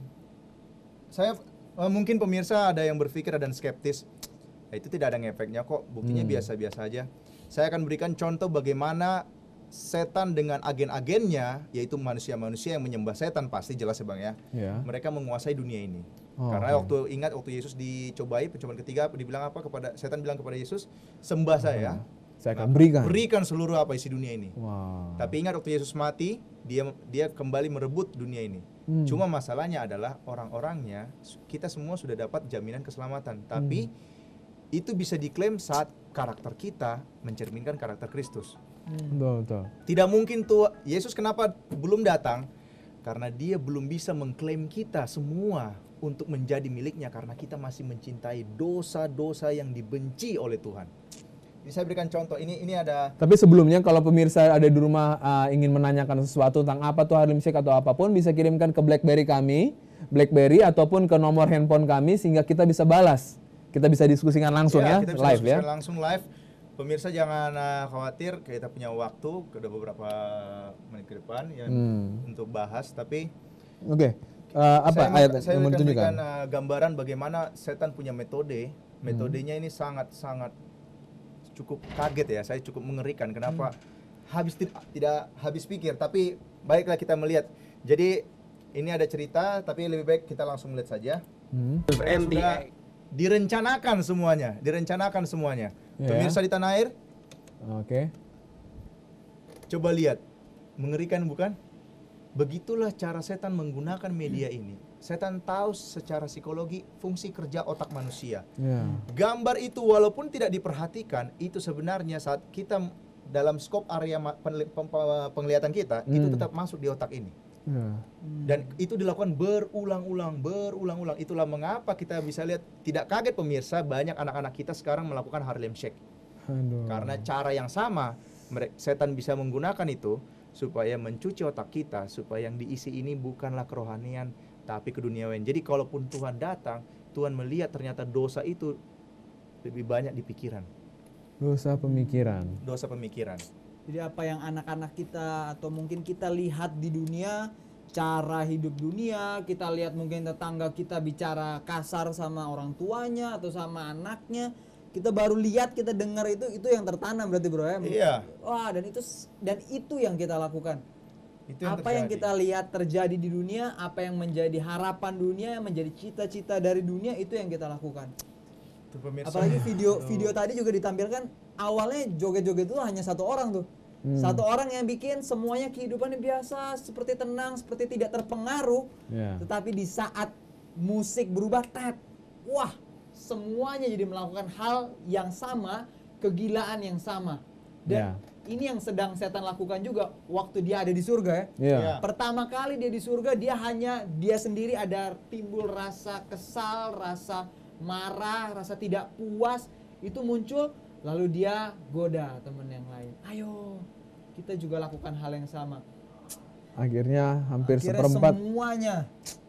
Saya eh, mungkin pemirsa ada yang berpikir dan skeptis. "Eh, itu tidak ada ngefeknya kok. Buktinya Hmm. biasa-biasa aja." Saya akan berikan contoh bagaimana setan dengan agen-agennya, yaitu manusia-manusia yang menyembah setan, pasti jelas ya Bang ya. Ya. Mereka menguasai dunia ini. Oh, Karena oke. waktu ingat waktu Yesus dicobai pencobaan ketiga, dibilang apa kepada setan bilang kepada Yesus, "Sembah saya." Saya akan berikan. Berikan seluruh apa isi dunia ini. Wow. Tapi ingat waktu Yesus mati, dia dia kembali merebut dunia ini. Hmm. Cuma masalahnya adalah orang-orangnya, kita semua sudah dapat jaminan keselamatan. Tapi itu bisa diklaim saat karakter kita mencerminkan karakter Kristus. Betul, betul. Tidak mungkin tuh Yesus kenapa belum datang? Karena dia belum bisa mengklaim kita semua untuk menjadi miliknya karena kita masih mencintai dosa-dosa yang dibenci oleh Tuhan. Ini saya berikan contoh. Ini ini ada Tapi sebelumnya kalau pemirsa ada di rumah uh, ingin menanyakan sesuatu tentang apa tuh Harlem Shake atau apapun, bisa kirimkan ke BlackBerry kami, BlackBerry ataupun ke nomor handphone kami sehingga kita bisa balas. Kita bisa diskusikan langsung ya, kita bisa live ya. diskusikan langsung live. Pemirsa jangan uh, khawatir, kita punya waktu ada beberapa menit ke depan ya Hmm. untuk bahas. Tapi Oke. Uh, apa saya, ayat saya yang mau akan ditunjukkan? berikan uh, gambaran bagaimana setan punya metode. Metodenya ini sangat-sangat cukup kaget ya. Saya cukup mengerikan. Kenapa? Habis ti- tidak habis pikir. Tapi baiklah kita melihat. Jadi ini ada cerita, tapi lebih baik kita langsung melihat saja. Hmm. Sudah direncanakan semuanya, direncanakan semuanya. Ya. Pemirsa di tanah air, Oke. coba lihat, mengerikan bukan? Begitulah cara setan menggunakan media ini. Setan tahu secara psikologi fungsi kerja otak manusia. Ya. Gambar itu walaupun tidak diperhatikan, itu sebenarnya saat kita dalam skop area ma- penli- pem- pe- penglihatan kita, itu Hmm. tetap masuk di otak ini. Ya. Dan itu dilakukan berulang-ulang, berulang-ulang. Itulah mengapa kita bisa lihat, tidak kaget pemirsa, banyak anak-anak kita sekarang melakukan Harlem Shake. Aduh. Karena cara yang sama, mere- setan bisa menggunakan itu supaya mencuci otak kita, supaya yang diisi ini bukanlah kerohanian, tapi keduniawian. Jadi kalaupun Tuhan datang, Tuhan melihat ternyata dosa itu lebih banyak di pikiran, Dosa pemikiran. dosa pemikiran. Jadi apa yang anak-anak kita atau mungkin kita lihat di dunia, cara hidup dunia, kita lihat mungkin tetangga kita bicara kasar sama orang tuanya atau sama anaknya, kita baru lihat, kita dengar itu itu yang tertanam berarti bro ya. Iya. Wah, dan itu dan itu yang kita lakukan. Itu yang Apa yang terjadi. kita lihat terjadi di dunia, apa yang menjadi harapan dunia, yang menjadi cita-cita dari dunia, itu yang kita lakukan. Itu pemirsa. Apalagi video video tadi juga ditampilkan, awalnya joget-joget itu hanya satu orang tuh. Hmm. Satu orang yang bikin semuanya kehidupannya biasa, seperti tenang, seperti tidak terpengaruh. Ya. Tetapi di saat musik berubah, tet, wah, semuanya jadi melakukan hal yang sama, kegilaan yang sama. Dan Ya. ini yang sedang setan lakukan juga waktu dia ada di surga ya. Ya. Ya. Pertama kali dia di surga, dia hanya dia sendiri ada timbul rasa kesal, rasa marah, rasa tidak puas, itu muncul, lalu dia goda teman yang lain. Ayo, kita juga lakukan hal yang sama. Akhirnya hampir Akhirnya seperempat. semuanya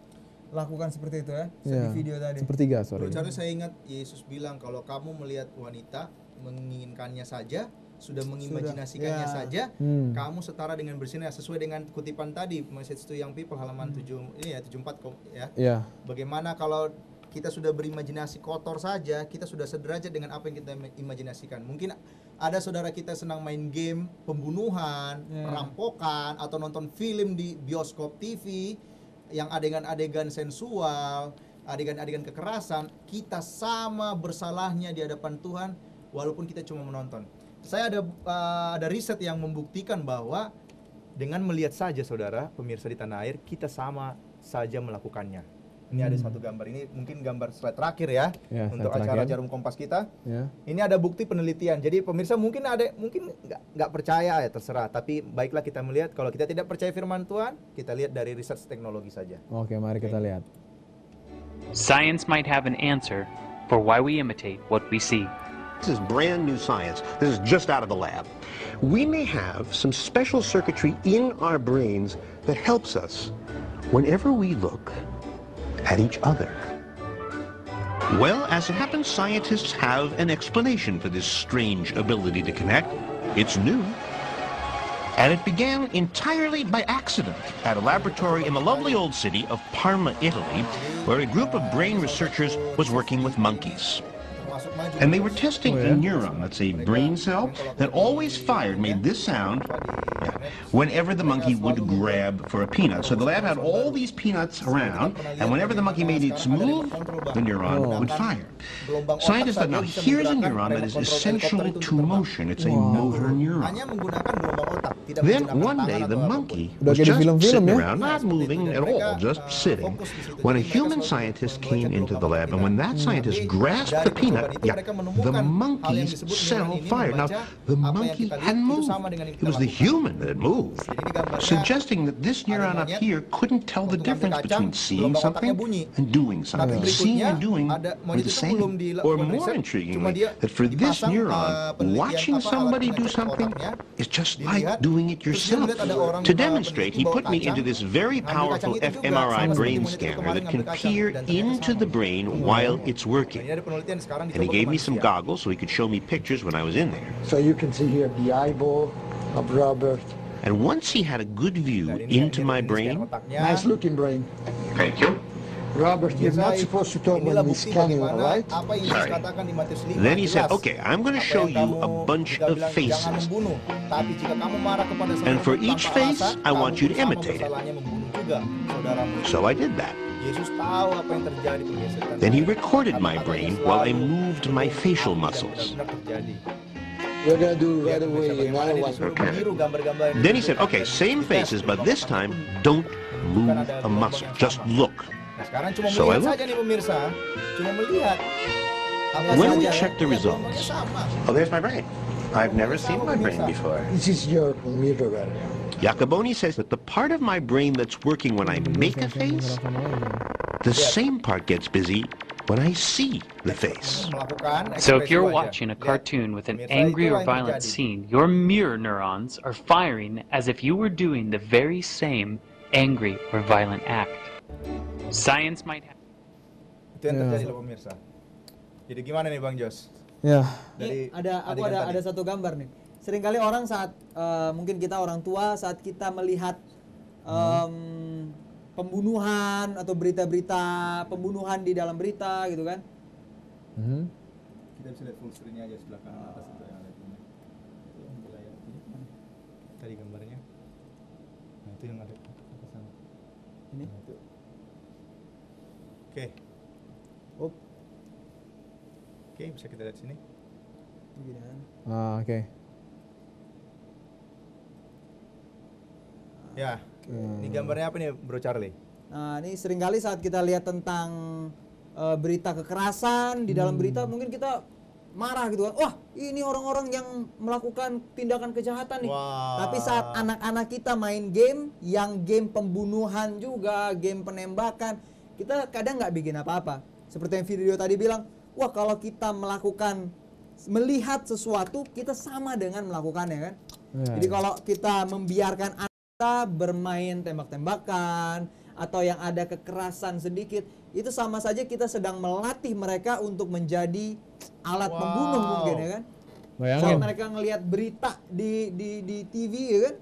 lakukan seperti itu ya, Ya. di video tadi. Sepertiga, sorry. Bro Charles, saya ingat Yesus bilang kalau kamu melihat wanita menginginkannya saja, sudah mengimajinasikannya ya. saja, Hmm. kamu setara dengan bersinah, sesuai dengan kutipan tadi Message to Young People halaman tujuh ini ya tujuh puluh empat kom- ya. Ya. Bagaimana kalau kita sudah berimajinasi kotor saja, kita sudah sederajat dengan apa yang kita imajinasikan. Mungkin ada saudara kita senang main game pembunuhan, Yeah. perampokan, atau nonton film di bioskop T V yang adegan-adegan sensual, adegan-adegan kekerasan. Kita sama bersalahnya di hadapan Tuhan walaupun kita cuma menonton. Saya ada uh, ada riset yang membuktikan bahwa dengan melihat saja saudara pemirsa di tanah air, kita sama saja melakukannya. Ini Hmm. ada satu gambar, ini mungkin gambar slide terakhir ya, Ya, untuk slide acara terakhir. Jarum Kompas kita. Ya. Ini ada bukti penelitian. Jadi pemirsa mungkin ada mungkin nggak nggak percaya ya, terserah. Tapi baiklah kita melihat. Kalau kita tidak percaya firman Tuhan, kita lihat dari riset teknologi saja. Oke, mari kita lihat. Science might have an answer for why we imitate what we see. This is brand new science. This is just out of the lab. We may have some special circuitry in our brains that helps us whenever we look at each other. Well, as it happens, scientists have an explanation for this strange ability to connect. It's new. And it began entirely by accident at a laboratory in the lovely old city of Parma, Italy, where a group of brain researchers was working with monkeys. Termasuk maju. And they were testing Oh, a yeah? neuron, that's a brain cell, that always fired, made this sound, yeah, whenever the monkey would grab for a peanut. So the lab had all these peanuts around, and whenever the monkey made its move, the neuron Oh. would fire. Scientists thought, now here's a neuron that is essential to motion. It's a motor neuron. Hanya menggunakan gelombang otak, tidak Then menggunakan one tangan day atau the apapun. monkey Udah was kayak di just film-film sitting ya? around, not moving at all, just sitting, when a human scientist came into the lab, and when that scientist grasped the peanut, yeah, the monkey's cell fired. Now, the monkey hadn't moved. It was the human that had moved, suggesting that this neuron up here couldn't tell the difference between seeing something and doing something. Seeing and doing were the same. Or more intriguingly, that for this neuron, watching somebody do something is just like doing it yourself. To demonstrate, he put me into this very powerful f M R I brain scanner that can peer into the brain while it's working. Ini ada penelitian sekarang And he dicoba gave ke me some manusia. goggles so he could show me pictures when I was in there. So you can see here the eyeball of Robert. And once he had a good view Nah, ini- into ini- my ini scan brain, otaknya. Nice looking brain. thank you. Robert, you're Biasa not supposed to talk inilah when we bukti scan you, bagaimana alright? apa yang Yesus Sorry. katakan di Matius lima. Then he said, jelas. okay, I'm going to Apa show yang you kamu a bunch juga of bilang, jangan faces. membunuh. Tapi jika kamu marah kepada And for seorang each tanpa face, alasan, I want kamu you to sama imitate it. bersalahnya membunuh juga saudaramu. So I did that. Yesus tahu apa yang terjadi pemirsa. Then he recorded my brain while I moved my facial muscles. We're gonna do right away another one. Okay. Then he said, okay, same faces, but this time, don't move a muscle. Just look. Nah, sekarang cuma So I melihat look. saja nih pemirsa, cuma melihat. Apa When saja we yang check the lihat results. gelombangnya sama. Oh, there's my brain. I've never seen my brain before. This is your mirror. Jacoboni says that the part of my brain that's working when I make a face, the same part gets busy when I see the face. Melakukan So if ekspresi you're wajah. watching a Lihat, cartoon with an pemirsa, angry itulah or yang violent terjadi. scene, your mirror neurons are firing as if you were doing the very same angry or violent act. Science might have Itu yang Ya. terjadi loh pemirsa. Jadi gimana nih Bang Jos? Ya, Dari Ini ada aku adegan ada tadi. ada satu gambar nih. Seringkali orang saat eh, mungkin kita orang tua saat kita melihat em, pembunuhan atau berita-berita pembunuhan di dalam berita gitu kan. Mhm. Kita bisa lihat full screen-nya aja sebelah kanan atas itu yang ada di sini. Itu yang di layar ini. Tadi gambarnya. Nah, itu yang ada ke sana. Ini. Nah, itu. Oke. Oh, Oke, bisa kita lihat sini. begini kan. Ah, oke. Ya. Ini gambarnya apa nih, Bro Charlie? Nah, ini seringkali saat kita lihat tentang eh, berita kekerasan di dalam berita mungkin kita marah gitu kan. Wah, ini orang-orang yang melakukan tindakan kejahatan nih. Wah. Tapi saat anak-anak kita main game yang game pembunuhan juga, game penembakan, kita kadang nggak bikin apa-apa. Seperti yang video tadi bilang, wah kalau kita melakukan melihat sesuatu kita sama dengan melakukannya kan. Ya, Jadi ya. kalau kita membiarkan anak kita bermain tembak-tembakan atau yang ada kekerasan sedikit, itu sama saja kita sedang melatih mereka untuk menjadi alat Wow. pembunuh mungkin ya kan. Bayangin. Saat mereka ngelihat berita di di di T V ya kan,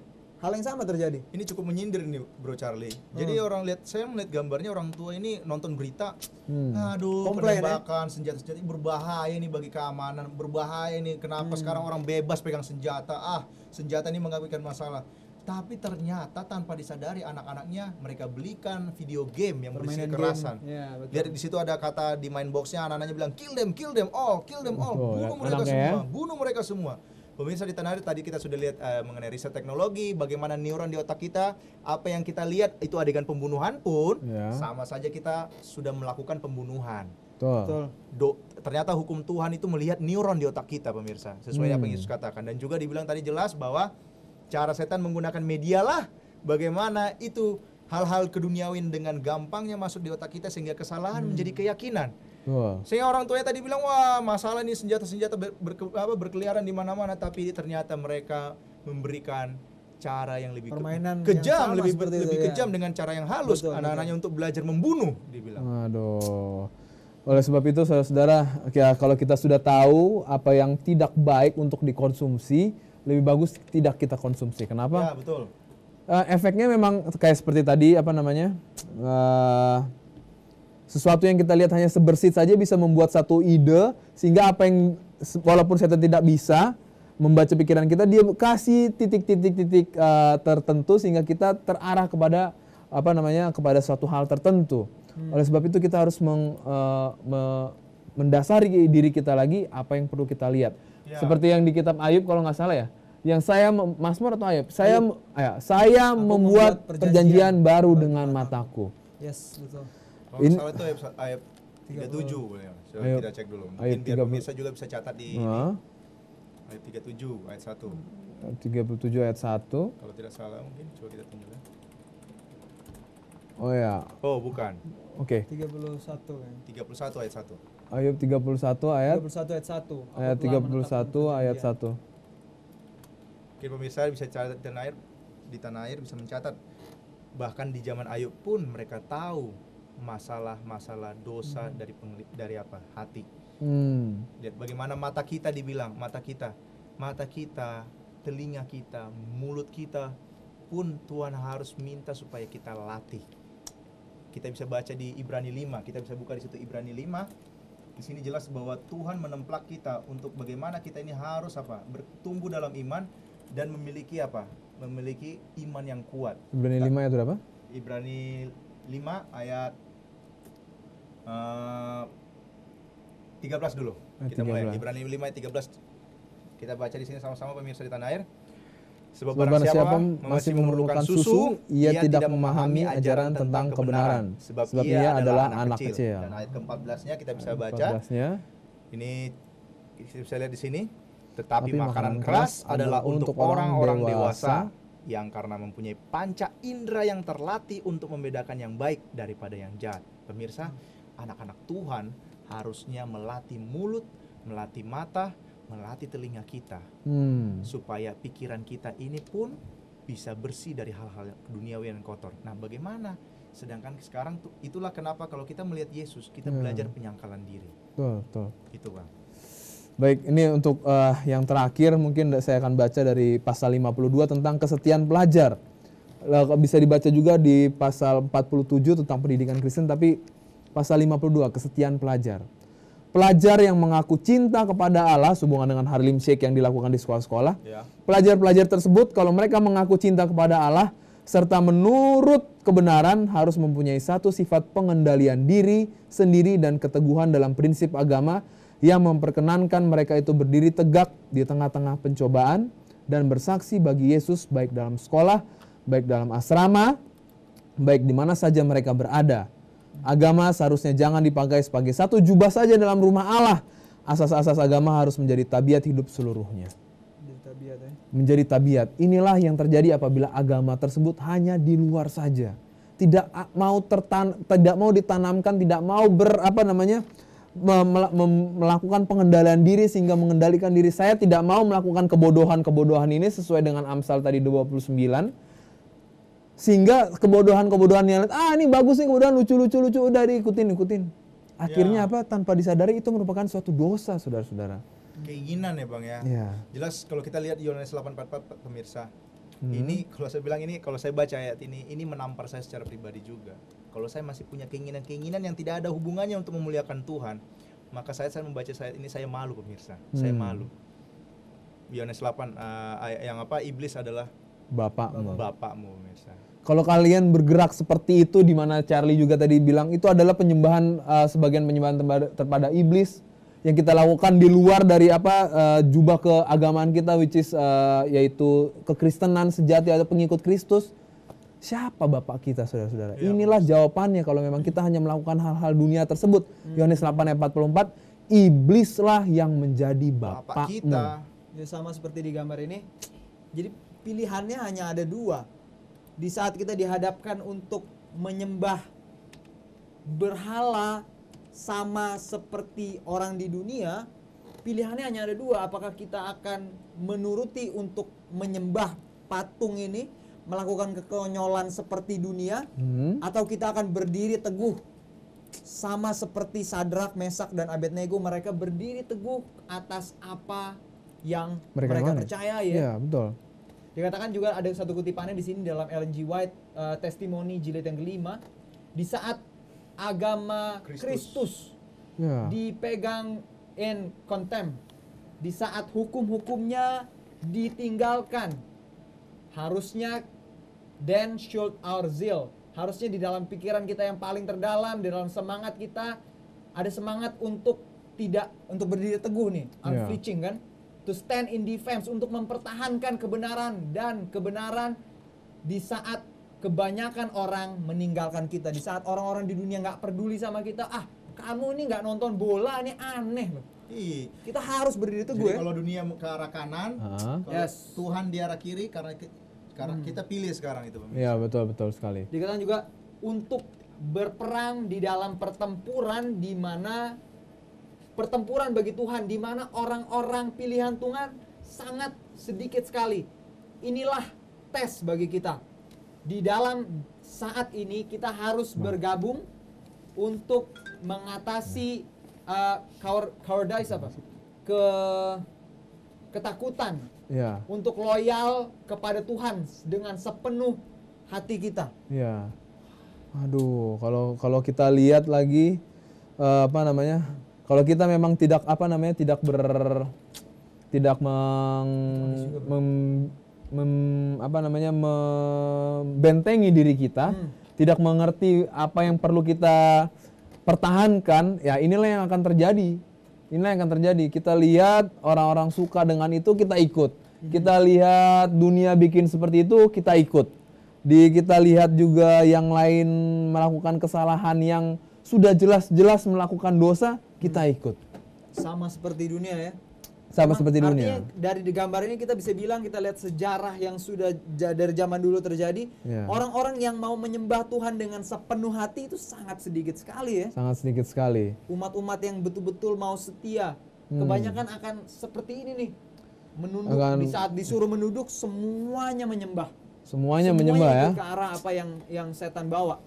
hal yang sama terjadi. Ini cukup menyindir nih Bro Charlie. Jadi Hmm. orang lihat, saya melihat gambarnya orang tua ini nonton berita, Hmm. aduh Komplain, penembakan senjata-senjata ini berbahaya nih bagi keamanan, berbahaya nih kenapa Hmm. sekarang orang bebas pegang senjata, ah senjata ini mengakibatkan masalah. Tapi ternyata tanpa disadari anak-anaknya mereka belikan video game yang berisi Permainan kekerasan. game. Ya, betul. Lihat di situ ada kata di main boxnya, anak-anaknya bilang kill them, kill them all, kill them all, Betul, bunuh ya. mereka Anaknya semua, ya. bunuh mereka semua. Pemirsa di tanah air tadi kita sudah lihat uh, mengenai riset teknologi, bagaimana neuron di otak kita, apa yang kita lihat itu adegan pembunuhan pun Ya. sama saja kita sudah melakukan pembunuhan. Betul. Betul. Do, ternyata hukum Tuhan itu melihat neuron di otak kita pemirsa, sesuai Hmm. apa yang Yesus katakan. Dan juga dibilang tadi jelas bahwa cara setan menggunakan media lah, bagaimana itu hal-hal keduniawian dengan gampangnya masuk di otak kita sehingga kesalahan menjadi keyakinan. Betul. Sehingga orang tuanya tadi bilang, wah masalah ini senjata-senjata ber, berke- apa, berkeliaran di mana-mana, tapi ternyata mereka memberikan cara yang lebih ke- Permainan yang kejam, sama lebih seperti lebih itu, ya. kejam dengan cara yang halus Betul, anak-anaknya untuk belajar membunuh, dibilang. Aduh. Oleh sebab itu saudara-saudara, ya, kalau kita sudah tahu apa yang tidak baik untuk dikonsumsi, lebih bagus tidak kita konsumsi. Kenapa? Ya betul. Eh, efeknya memang kayak seperti tadi apa namanya, eh, sesuatu yang kita lihat hanya sebersit saja bisa membuat satu ide, sehingga apa yang se- walaupun setan tidak bisa membaca pikiran kita, dia kasih titik-titik-titik eh, tertentu sehingga kita terarah kepada apa namanya kepada suatu hal tertentu. Oleh sebab itu kita harus meng, eh, me- mendasari diri kita lagi apa yang perlu kita lihat. Ya. Seperti yang di kitab Ayub kalau nggak salah ya, yang saya mem- Mazmur atau Ayub, saya mem- ya, saya membuat membuat perjanjian, perjanjian baru baru dengan dengan mataku. Yes, betul. Kalau Ini- nggak salah itu ayat, ayat tiga puluh tujuh ya. Coba Ayat- kita cek dulu. Mungkin ayat biar tiga puluh. pemirsa juga bisa catat di ini. Hah? Ayat tiga puluh tujuh ayat satu. tiga puluh tujuh ayat satu. Kalau tidak salah mungkin coba kita tunggu ya. Oh ya, Oh, bukan. oke. tiga puluh satu kan. tiga puluh satu ayat satu. Ayub tiga puluh satu ayat tiga puluh satu ayat satu. Aku ayat telah tiga puluh satu menetapkan ayat perjanjian. satu. Mungkin pemirsa bisa catat di tanah air, di tanah air bisa mencatat. Bahkan di zaman Ayub pun mereka tahu masalah-masalah dosa dari pengli- dari apa? Hati. Hmm. Lihat bagaimana mata kita dibilang, mata kita, mata kita, telinga kita, mulut kita pun Tuhan harus minta supaya kita latih. Kita bisa baca di Ibrani lima, kita bisa buka di situ Ibrani lima. Di sini jelas bahwa Tuhan menemplak kita untuk bagaimana kita ini harus apa? Bertumbuh dalam iman dan memiliki apa? Memiliki iman yang kuat. Ibrani lima ayat berapa? Ibrani lima ayat uh, tiga belas dulu. Ayat Kita mulai tiga belas. Ibrani lima ayat tiga belas. Kita baca di sini sama-sama pemirsa di tanah air. Sebab Sebab barang siapa masih memerlukan susu, ia tidak memahami ajaran tentang kebenaran, sebab, sebab ia ia adalah adalah anak anak kecil. kecil. Dan ayat keempat belasnya kita bisa baca. empat belas-nya, Ini kita bisa lihat di sini. Tetapi Tapi makanan makanan keras keras adalah adalah untuk untuk orang orang-orang dewasa, dewasa yang karena mempunyai panca indera yang terlatih untuk membedakan yang baik daripada yang jahat. Pemirsa, anak-anak Tuhan harusnya melatih mulut, melatih mata, melatih telinga kita hmm. supaya pikiran kita ini pun bisa bersih dari hal-hal duniawi yang kotor. Nah, bagaimana? Sedangkan sekarang tuh, itulah kenapa kalau kita melihat Yesus, kita Hmm. belajar penyangkalan diri. Betul, betul. Itu, Bang. Baik, ini untuk eh, yang terakhir mungkin saya akan baca dari pasal lima puluh dua tentang kesetiaan pelajar. Lah, bisa dibaca juga di pasal empat puluh tujuh tentang pendidikan Kristen, tapi pasal lima puluh dua kesetiaan pelajar. Pelajar yang mengaku cinta kepada Allah sehubungan dengan Harlem Shake yang dilakukan di sekolah-sekolah. Ya. Pelajar-pelajar tersebut kalau mereka mengaku cinta kepada Allah serta menurut kebenaran harus mempunyai satu sifat pengendalian diri sendiri dan keteguhan dalam prinsip agama yang memperkenankan mereka itu berdiri tegak di tengah-tengah pencobaan dan bersaksi bagi Yesus baik dalam sekolah, baik dalam asrama, baik di mana saja mereka berada. Agama seharusnya jangan dipakai sebagai satu jubah saja dalam rumah Allah. Asas-asas agama harus menjadi tabiat hidup seluruhnya. Jadi tabiat ya. Menjadi tabiat. Inilah yang terjadi apabila agama tersebut hanya di luar saja. Tidak a- mau tertan tidak mau ditanamkan, tidak mau ber apa namanya? me- mela- mem- melakukan pengendalian diri sehingga mengendalikan diri. Saya tidak mau melakukan kebodohan-kebodohan ini sesuai dengan Amsal tadi dua puluh sembilan. Sehingga kebodohan-kebodohan yang ah ini bagus nih kebodohan lucu-lucu-lucu udah diikutin ikutin. Akhirnya Ya. apa? Tanpa disadari itu merupakan suatu dosa, saudara-saudara. Keinginan ya, Bang ya. Ya. Jelas kalau kita lihat Yohanes delapan empat puluh empat pemirsa, Hmm. Ini kalau saya bilang ini, kalau saya baca ayat ini, ini menampar saya secara pribadi juga. Kalau saya masih punya keinginan-keinginan yang tidak ada hubungannya untuk memuliakan Tuhan, maka saya saya membaca ayat ini saya malu pemirsa. Hmm. Saya malu. Yohanes delapan uh, yang apa? Iblis adalah bapakmu. Bapakmu pemirsa. Kalau kalian bergerak seperti itu, di mana Charlie juga tadi bilang itu adalah penyembahan, uh, sebagian penyembahan kepada iblis yang kita lakukan di luar dari apa uh, jubah keagamaan kita, which is uh, yaitu kekristenan sejati atau pengikut Kristus. Siapa bapak kita, saudara-saudara? Ya, inilah betul. Jawabannya kalau memang kita hanya melakukan hal-hal dunia tersebut. Yohanes hmm. delapan ayat empat puluh empat, iblislah yang menjadi bapakmu. Bapak kita. Ya, sama seperti di gambar ini. Jadi pilihannya hanya ada dua. Di saat kita dihadapkan untuk menyembah berhala sama seperti orang di dunia, pilihannya hanya ada dua. Apakah kita akan menuruti untuk menyembah patung ini, melakukan kekonyolan seperti dunia, hmm. atau kita akan berdiri teguh sama seperti Sadrak, Mesak, dan Abednego. Mereka berdiri teguh atas apa yang mereka, mereka percaya, ya. Ya, betul. Dikatakan juga ada satu kutipannya di sini dalam Ellen G. White uh, Testimony jilid yang kelima, di saat agama Kristus yeah. dipegang in contempt, di saat hukum-hukumnya ditinggalkan, harusnya then should our zeal, harusnya di dalam pikiran kita yang paling terdalam, di dalam semangat kita ada semangat untuk tidak untuk berdiri teguh nih, unflinching yeah. kan? To stand in defense, untuk mempertahankan kebenaran dan kebenaran di saat kebanyakan orang meninggalkan kita, di saat orang-orang di dunia nggak peduli sama kita. Ah, kamu ini nggak nonton bola, ini aneh loh. Iya. Kita harus berdiri teguh. Jadi ya. Kalau dunia ke arah kanan, uh-huh. kalau yes. Tuhan di arah kiri, karena karena hmm. kita pilih sekarang itu. Iya, betul betul sekali. Dikatakan juga untuk berperang di dalam pertempuran di mana pertempuran bagi Tuhan, di mana orang-orang pilihan Tuhan sangat sedikit sekali. Inilah tes bagi kita. Di dalam saat ini kita harus bergabung untuk mengatasi uh, cowardice apa? Ke ketakutan. Ya. Untuk loyal kepada Tuhan dengan sepenuh hati kita. Ya. Aduh, kalau kalau kita lihat lagi uh, apa namanya? Kalau kita memang tidak apa namanya tidak ber tidak meng, mem, mem, apa namanya membentengi diri kita, hmm. tidak mengerti apa yang perlu kita pertahankan, ya inilah yang akan terjadi. Inilah yang akan terjadi. Kita lihat orang-orang suka dengan itu, kita ikut. Hmm. Kita lihat dunia bikin seperti itu, kita ikut. Di kita lihat juga yang lain melakukan kesalahan yang sudah jelas-jelas melakukan dosa, kita ikut. Sama seperti dunia ya. Sama Memang seperti dunia. Dari di gambar ini kita bisa bilang, kita lihat sejarah yang sudah dari zaman dulu terjadi. Yeah. Orang-orang yang mau menyembah Tuhan dengan sepenuh hati itu sangat sedikit sekali ya. Sangat sedikit sekali. Umat-umat yang betul-betul mau setia, hmm. kebanyakan akan seperti ini nih. Menunduk, akan, di saat disuruh menunduk semuanya menyembah. Semuanya, semuanya menyembah ya. Ke arah apa yang yang setan bawa.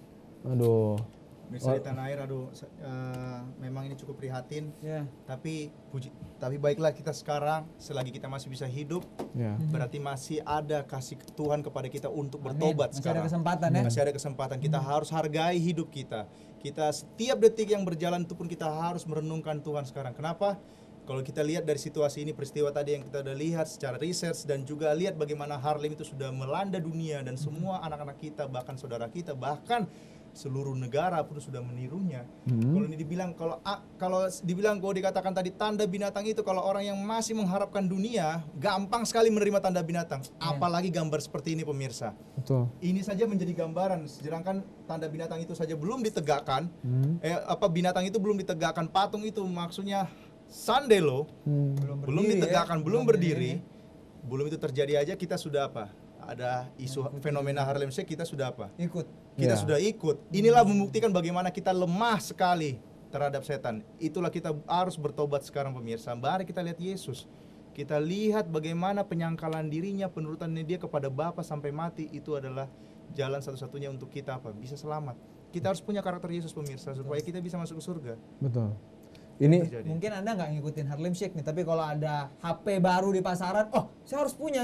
Aduh. Misalnya di tanah air, aduh, uh, memang ini cukup prihatin. Yeah. Tapi puji, tapi baiklah kita sekarang, selagi kita masih bisa hidup, yeah. berarti masih ada kasih Tuhan kepada kita untuk Amin. bertobat masih sekarang. Ada kesempatan ya. Masih ada kesempatan. Kita hmm. harus hargai hidup kita. Kita setiap detik yang berjalan itu pun kita harus merenungkan Tuhan sekarang. Kenapa? Kalau kita lihat dari situasi ini, peristiwa tadi yang kita udah lihat secara research, dan juga lihat bagaimana Harlem itu sudah melanda dunia, dan semua anak-anak kita, bahkan saudara kita, bahkan seluruh negara pun sudah menirunya. Hmm. Kalau ini dibilang kalau ah, kalau dibilang kalau dikatakan tadi tanda binatang itu, kalau orang yang masih mengharapkan dunia gampang sekali menerima tanda binatang. Yeah. Apalagi gambar seperti ini pemirsa. Betul. Ini saja menjadi gambaran, sedangkan tanda binatang itu saja belum ditegakkan. Hmm. Eh apa binatang itu belum ditegakkan, patung itu maksudnya sandelo hmm. belum, belum ditegakkan, ya. belum berdiri. berdiri. Belum itu terjadi aja kita sudah apa? Ada isu ikut. Fenomena Harlem Shake, kita sudah apa? Ikut. Kita yeah. sudah ikut. Inilah membuktikan bagaimana kita lemah sekali terhadap setan. Itulah kita harus bertobat sekarang pemirsa. Mari kita lihat Yesus. Kita lihat bagaimana penyangkalan dirinya, penurutannya dia kepada Bapa sampai mati. Itu adalah jalan satu-satunya untuk kita apa? Bisa selamat. Kita harus punya karakter Yesus pemirsa, supaya kita bisa masuk ke surga. Betul. Ini mungkin Anda nggak ngikutin Harlem Shake nih, tapi kalau ada H P baru di pasaran, oh saya harus punya nih.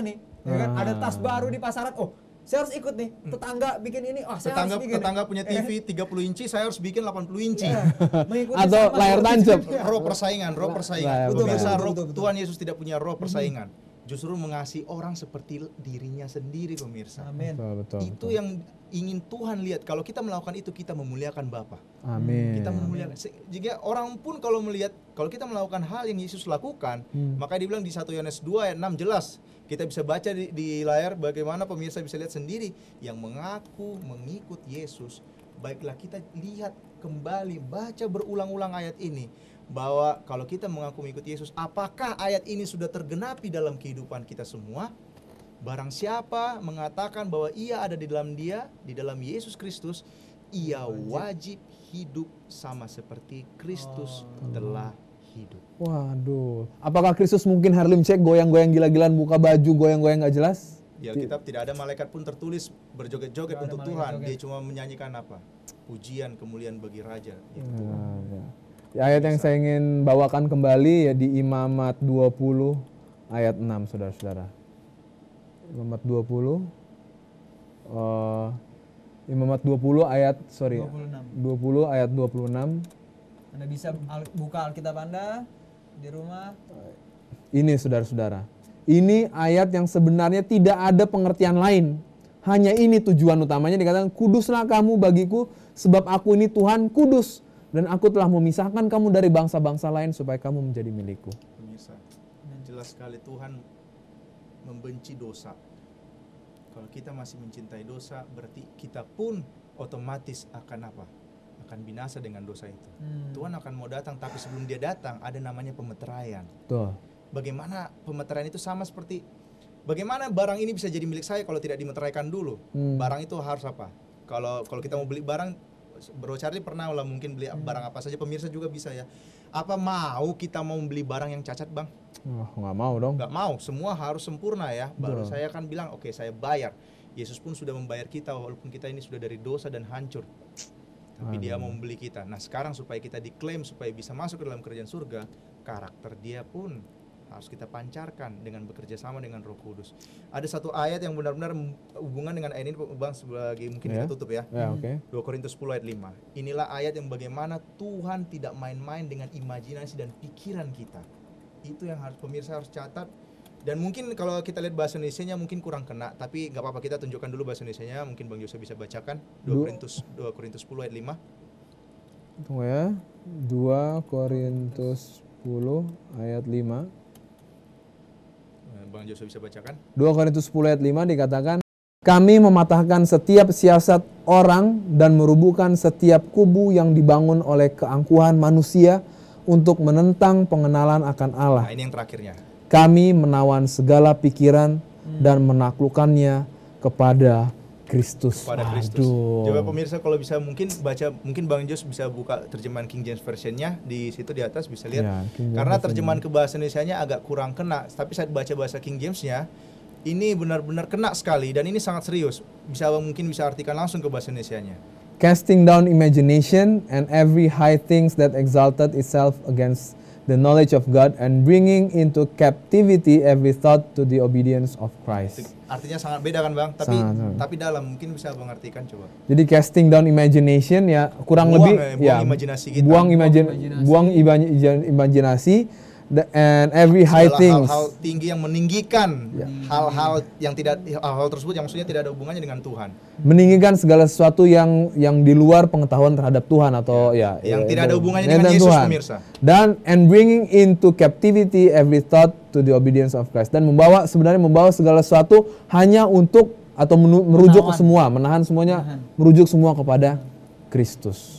Ya kan? Ah. Ada tas baru di pasaran, oh saya harus ikut nih. Tetangga bikin ini, oh saya Tetangga harus bikin. tetangga punya T V tiga puluh inci, saya harus bikin delapan puluh inci. Iya, mengikuti Atau sama layar seperti tancap. itu. Roh persaingan, roh persaingan. Betul, betul, Pemirsa, betul, roh betul, betul. Tuhan Yesus tidak punya roh persaingan. Justru mengasihi orang seperti dirinya sendiri, pemirsa. Amin. Betul, betul, Itu betul. yang ingin Tuhan lihat. Kalau kita melakukan itu, kita memuliakan Bapa. Amin. Kita memuliakan. Se- Jika orang pun kalau melihat, kalau kita melakukan hal yang Yesus lakukan, Hmm. maka dibilang di satu Yohanes dua ayat enam jelas. Kita bisa baca di, di layar bagaimana pemirsa bisa lihat sendiri. Yang mengaku mengikut Yesus, baiklah kita lihat kembali, baca berulang-ulang ayat ini. Bahwa kalau kita mengaku mengikut Yesus, apakah ayat ini sudah tergenapi dalam kehidupan kita semua? Barang siapa mengatakan bahwa ia ada di dalam dia, di dalam Yesus Kristus, ia wajib hidup sama seperti Kristus telah hidup. Waduh. Apakah Kristus mungkin Harlem Shake goyang-goyang gila-gilaan, buka baju goyang-goyang gak jelas? Di Alkitab tidak ada malaikat pun tertulis berjoget-joget Tidak ada untuk malaikat Tuhan. joget. Dia cuma menyanyikan apa? Pujian kemuliaan bagi Raja. Yaitu Ya, Tuhan. ya. Ya, ayat yang saya ingin bawakan kembali ya di Imamat dua puluh ayat enam, saudara-saudara. Imamat dua puluh eh, Imamat dua puluh ayat sorry dua puluh enam. dua puluh ayat dua puluh enam. Anda bisa al- buka Alkitab Anda di rumah. Ini saudara-saudara. Ini ayat yang sebenarnya tidak ada pengertian lain. Hanya ini tujuan utamanya, dikatakan kuduslah kamu bagiku sebab aku ini Tuhan kudus dan aku telah memisahkan kamu dari bangsa-bangsa lain supaya kamu menjadi milikku. Pemirsa, jelas sekali Tuhan membenci dosa. Kalau kita masih mencintai dosa, berarti kita pun otomatis akan apa? Akan binasa dengan dosa itu. Hmm. Tuhan akan mau datang, tapi sebelum dia datang ada namanya pemeteraian. Tuh. Bagaimana pemeteraian itu sama seperti bagaimana barang ini bisa jadi milik saya kalau tidak dimeteraikan dulu? Hmm. Barang itu harus apa? Kalau kalau kita mau beli barang, Bro Charlie pernah lah mungkin beli barang apa saja, pemirsa juga bisa ya. Apa mau kita mau beli barang yang cacat, Bang? Oh, nggak mau dong. Nggak mau, semua harus sempurna ya. Baru Betul. saya akan bilang, oke saya bayar. Yesus pun sudah membayar kita walaupun kita ini sudah dari dosa dan hancur. Tapi dia mau membeli kita. Nah sekarang supaya kita diklaim, supaya bisa masuk ke dalam kerajaan surga, karakter dia pun harus kita pancarkan dengan bekerja sama dengan Roh Kudus. Ada satu ayat yang benar-benar hubungan dengan ayat ini, Bang, sebagai mungkin Ya. kita tutup ya. Ya, oke. dua Korintus sepuluh ayat lima. Inilah ayat yang bagaimana Tuhan tidak main-main dengan imajinasi dan pikiran kita. Itu yang harus pemirsa harus catat. Dan mungkin kalau kita lihat bahasa Indonesianya mungkin kurang kena, tapi nggak apa-apa, kita tunjukkan dulu bahasa Indonesianya. Mungkin Bang Yose bisa bacakan dua Du- Korintus dua Korintus sepuluh ayat lima. Tunggu ya. dua Korintus sepuluh ayat lima. Eh, Bang Yose bisa bacakan. dua Korintus sepuluh ayat lima dikatakan, kami mematahkan setiap siasat orang dan merubuhkan setiap kubu yang dibangun oleh keangkuhan manusia untuk menentang pengenalan akan Allah. Nah, ini yang terakhirnya. Kami menawan segala pikiran dan menaklukkannya kepada Kristus. Pada Kristus. Aduh. Coba pemirsa kalau bisa mungkin baca, mungkin Bang Jos bisa buka terjemahan King James Version-nya di situ di atas bisa lihat. Ya, King James Karena Version. terjemahan ke bahasa Indonesianya agak kurang kena, tapi saat baca bahasa King James-nya ini benar-benar kena sekali dan ini sangat serius. Bisa mungkin bisa artikan langsung ke bahasa Indonesianya. Casting down imagination and every high things that exalted itself against the knowledge of God and bringing into captivity every thought to the obedience of Christ. Artinya sangat beda kan Bang? Tapi Sangat, sangat. tapi dalam mungkin bisa Bang artikan coba. Jadi casting down imagination ya kurang Buang, lebih eh, buang ya imajinasi kita. buang imajin- imajinasi. buang imajin- imajinasi the- and every high Segala things. hal-hal tinggi yang meninggikan Ya. hal-hal yang tidak hal-hal tersebut yang maksudnya tidak ada hubungannya dengan Tuhan. Meninggikan segala sesuatu yang yang di luar pengetahuan terhadap Tuhan atau ya, Yang ya, tidak ada itu. hubungannya Ya, dengan dan Yesus, Tuhan. pemirsa. Dan and bringing into captivity every thought to the obedience of Christ, dan membawa sebenarnya membawa segala sesuatu hanya untuk atau menu- merujuk ke Menawan. semua, menahan semuanya, Menahan. merujuk semua kepada Kristus.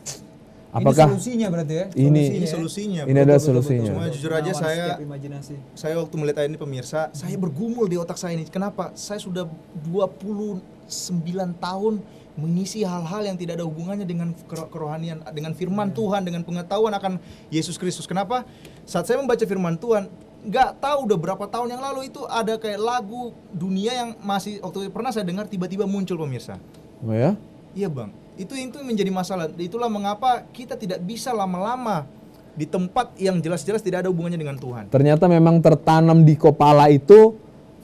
Apakah ini solusinya berarti ya? ini- Ini Solusinya ya? solusinya. Ini bro. adalah Betul, betul, solusinya. betul. Semua jujur aja Menawan saya setiap imajinasi. saya waktu melihat ayat ini pemirsa, saya bergumul di otak saya ini. Kenapa? Saya sudah dua puluh sembilan tahun mengisi hal-hal yang tidak ada hubungannya dengan kero- kerohanian, dengan firman Tuhan, dengan pengetahuan akan Yesus Kristus. Kenapa? Saat saya membaca firman Tuhan, nggak tahu udah berapa tahun yang lalu itu ada kayak lagu dunia yang masih waktu pernah saya dengar tiba-tiba muncul pemirsa. oh ya? Iya bang, itu itu menjadi masalah. Itulah mengapa kita tidak bisa lama-lama di tempat yang jelas-jelas tidak ada hubungannya dengan Tuhan. Ternyata memang tertanam di kepala itu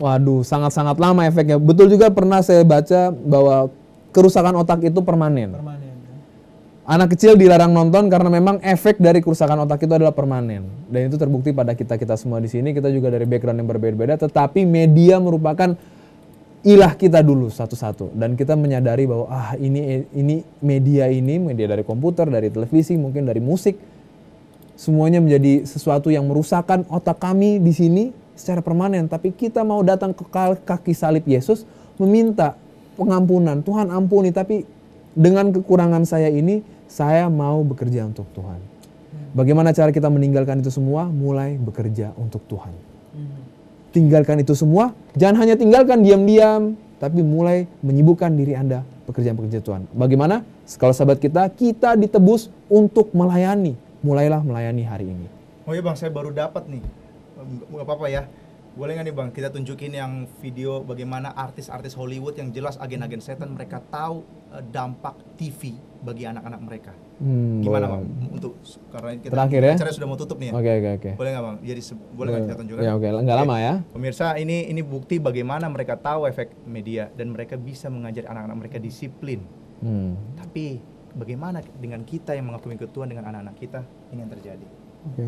Waduh, sangat-sangat lama efeknya. Betul juga pernah saya baca bahwa kerusakan otak itu permanen. Permanen. Anak kecil dilarang nonton karena memang efek dari kerusakan otak itu adalah permanen. Dan itu terbukti pada kita-kita semua di sini. Kita juga dari background yang berbeda-beda, tetapi media merupakan ilah kita dulu satu-satu. Dan kita menyadari bahwa ah ini ini media ini, media dari komputer, dari televisi, mungkin dari musik, semuanya menjadi sesuatu yang merusakkan otak kami di sini secara permanen. Tapi kita mau datang ke kaki salib Yesus meminta pengampunan. Tuhan ampuni, tapi dengan kekurangan saya ini, saya mau bekerja untuk Tuhan. Bagaimana cara kita meninggalkan itu semua? Mulai bekerja untuk Tuhan. Tinggalkan itu semua, jangan hanya tinggalkan diam-diam, tapi mulai menyibukkan diri Anda pekerjaan-pekerjaan Tuhan. Bagaimana? Kalau sahabat kita, kita ditebus untuk melayani. Mulailah melayani hari ini. Oh iya Bang, saya baru dapat nih. Gak apa-apa ya. Boleh nggak nih Bang, kita tunjukin yang video bagaimana artis-artis Hollywood yang jelas agen-agen setan, mereka tahu uh, dampak T V bagi anak-anak mereka. Hmm, Gimana boleh. Bang? Untuk karena kita Terakhir ya? acara sudah mau tutup nih ya. Oke, oke, oke. Boleh nggak Bang? Jadi se- boleh nggak kita tunjukkan? Ya, oke, nggak lama ya. Pemirsa, ini ini bukti bagaimana mereka tahu efek media dan mereka bisa mengajar anak-anak mereka disiplin. Hmm. Tapi bagaimana dengan kita yang mengaku ikut Tuhan dengan anak-anak kita, ini yang terjadi. Oke.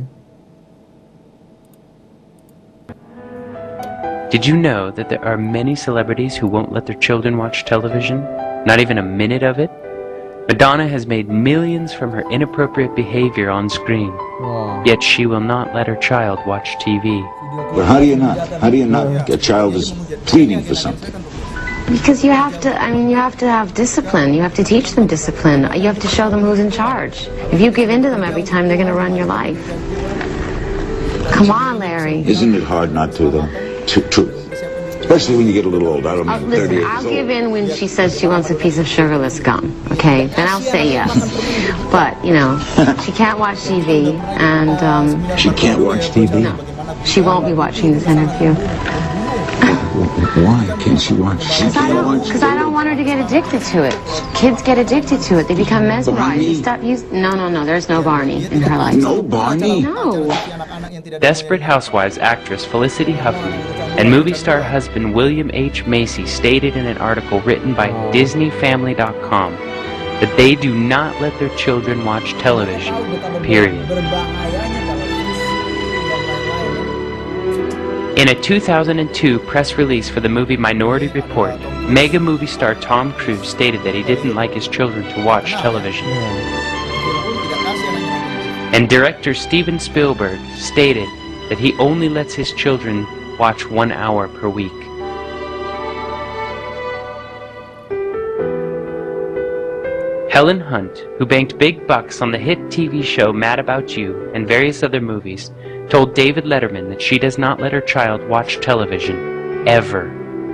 Did you know that there are many celebrities who won't let their children watch television? Not even a minute of it? Madonna has made millions from her inappropriate behavior on screen, Wow. yet she will not let her child watch T V. But how do you not? How do you not? A child is pleading for something. Because you have to, I mean, you have to have discipline. You have to teach them discipline. You have to show them who's in charge. If you give in to them every time, they're going to run your life. Come on, Larry. Isn't it hard not to, though? To, to, especially when you get a little old. I don't Uh, mean listen, thirty-eight I'll years give old. in when she says she wants a piece of sugarless gum, okay? Then I'll say yes. But, you know, she can't watch T V, and, um... She can't watch T V? No, she won't be watching this interview. Why can't she watch? She Because I, can't don't- watch 'cause I don't want her to get addicted to it. Kids get addicted to it. They become mesmerized. Barney? They stop use- no, no, no, there's no Barney in her life. No, Barney. No. Desperate Housewives actress Felicity Huffman and movie star husband William H. Macy stated in an article written by Disney Family dot com that they do not let their children watch television, period. In a two thousand two press release for the movie Minority Report, mega movie star Tom Cruise stated that he didn't like his children to watch television. And director Steven Spielberg stated that he only lets his children watch one hour per week. Helen Hunt, who banked big bucks on the hit T V show Mad About You and various other movies, told David Letterman that she does not let her child watch television, ever.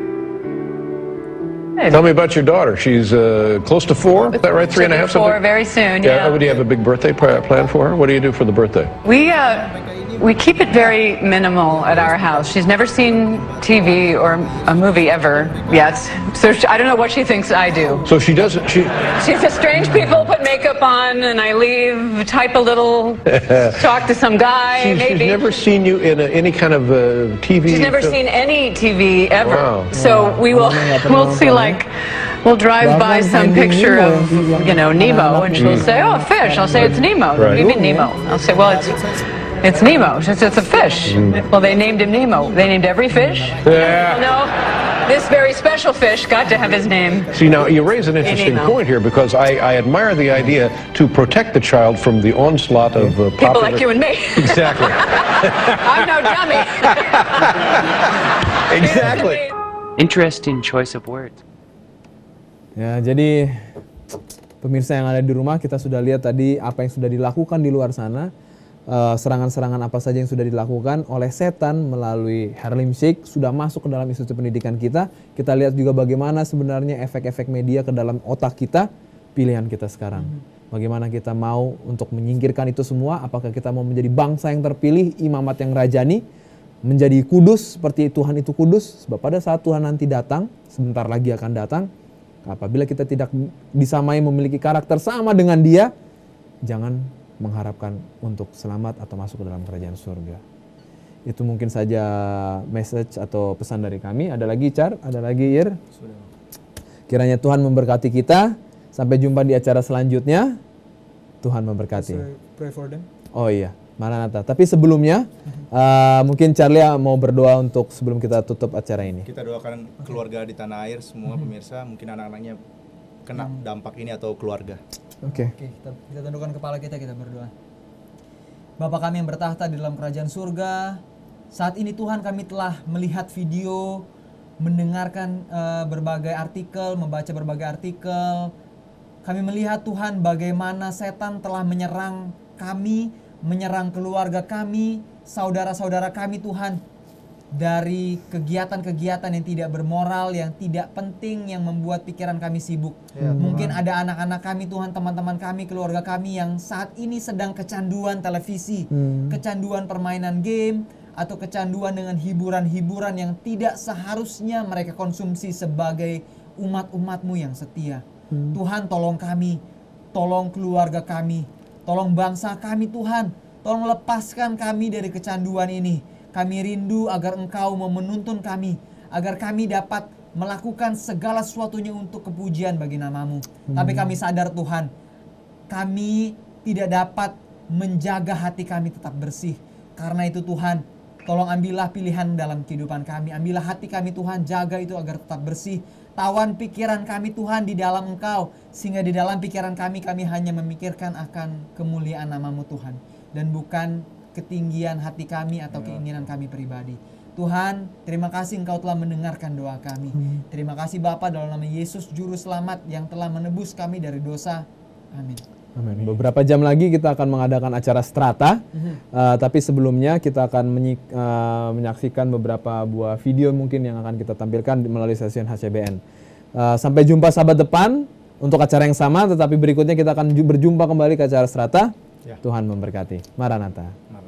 Tell me about your daughter. She's uh, close to four. Is that right? Three and a half. Four, something? very soon. Yeah. Yeah. Do you have a big birthday pl- plan for her? What do you do for the birthday? We uh, we keep it very minimal at our house. She's never seen T V or a movie ever yet, so she, I don't know what she thinks I do. So she doesn't. She. She's a strange people, put makeup on, and I leave, type a little, talk to some guy, She's, maybe. she's never seen you in a, any kind of uh, T V. She's never film? seen any T V ever. Wow. So we will, we'll see like, we'll drive by some picture of, you know, Nemo, and she'll say, oh, a fish. I'll say, it's Nemo. What do you mean Nemo? I'll say, well, it's, it's Nemo. She says, it's a fish. Well, they named him Nemo. They named every fish? Yeah. No, this very special fish got to have his name. See, now you raise an interesting Nemo. point here because I, I admire the idea to protect the child from the onslaught of uh, People popular... like you and me. Exactly. I'm no dummy. Exactly. Interesting choice of words. Ya, jadi pemirsa yang ada di rumah, kita sudah lihat tadi apa yang sudah dilakukan di luar sana. Uh, serangan-serangan apa saja yang sudah dilakukan oleh setan melalui Harlem Shake sudah masuk ke dalam institusi pendidikan kita. Kita lihat juga bagaimana sebenarnya efek-efek media ke dalam otak kita, pilihan kita sekarang. Bagaimana kita mau untuk menyingkirkan itu semua, apakah kita mau menjadi bangsa yang terpilih, imamat yang rajani, menjadi kudus seperti Tuhan itu kudus, sebab pada saat Tuhan nanti datang, sebentar lagi akan datang, apabila kita tidak disamai memiliki karakter sama dengan dia, jangan mengharapkan untuk selamat atau masuk ke dalam kerajaan surga. Itu mungkin saja message atau pesan dari kami. Ada lagi Char? Ada lagi Ir? Kiranya Tuhan memberkati kita. Sampai jumpa di acara selanjutnya. Tuhan memberkati. Pray for them. Oh iya, Maranatha. Tapi sebelumnya uh, mungkin Charlie mau berdoa untuk sebelum kita tutup acara ini. Kita doakan keluarga di tanah air, semua pemirsa, mungkin anak-anaknya kena dampak ini atau keluarga. Oke. Okay. Oke, kita, kita tundukkan kepala kita, kita berdoa. Bapa kami yang bertahta di dalam kerajaan surga, saat ini Tuhan kami telah melihat video, mendengarkan uh, berbagai artikel, membaca berbagai artikel. Kami melihat Tuhan bagaimana setan telah menyerang kami, menyerang keluarga kami, saudara-saudara kami Tuhan. Dari kegiatan-kegiatan yang tidak bermoral, yang tidak penting, yang membuat pikiran kami sibuk. Ya, mungkin ada anak-anak kami Tuhan, teman-teman kami, keluarga kami yang saat ini sedang kecanduan televisi, hmm. kecanduan permainan game, atau kecanduan dengan hiburan-hiburan yang tidak seharusnya mereka konsumsi sebagai umat-umat-Mu yang setia. Hmm. Tuhan tolong kami, tolong keluarga kami, tolong bangsa kami Tuhan, tolong lepaskan kami dari kecanduan ini. Kami rindu agar Engkau mau menuntun kami, agar kami dapat melakukan segala sesuatunya untuk kepujian bagi nama-Mu. Hmm. Tapi kami sadar Tuhan, kami tidak dapat menjaga hati kami tetap bersih. Karena itu Tuhan, tolong ambillah pilihan dalam kehidupan kami. Ambillah hati kami Tuhan, jaga itu agar tetap bersih. Tawan pikiran kami Tuhan di dalam Engkau, sehingga di dalam pikiran kami, kami hanya memikirkan akan kemuliaan nama-Mu Tuhan. Dan bukan ketinggian hati kami atau keinginan kami pribadi. Tuhan, terima kasih Engkau telah mendengarkan doa kami. Hmm. Terima kasih Bapa dalam nama Yesus Juru Selamat yang telah menebus kami dari dosa. Amin. Amin. Beberapa jam lagi kita akan mengadakan acara Strata, mm-hmm. uh, tapi sebelumnya kita akan menyik, uh, menyaksikan beberapa buah video mungkin yang akan kita tampilkan melalui session H C B N. Uh, sampai jumpa sahabat depan untuk acara yang sama, tetapi berikutnya kita akan berjumpa kembali ke acara Strata. Ya. Tuhan memberkati. Maranatha.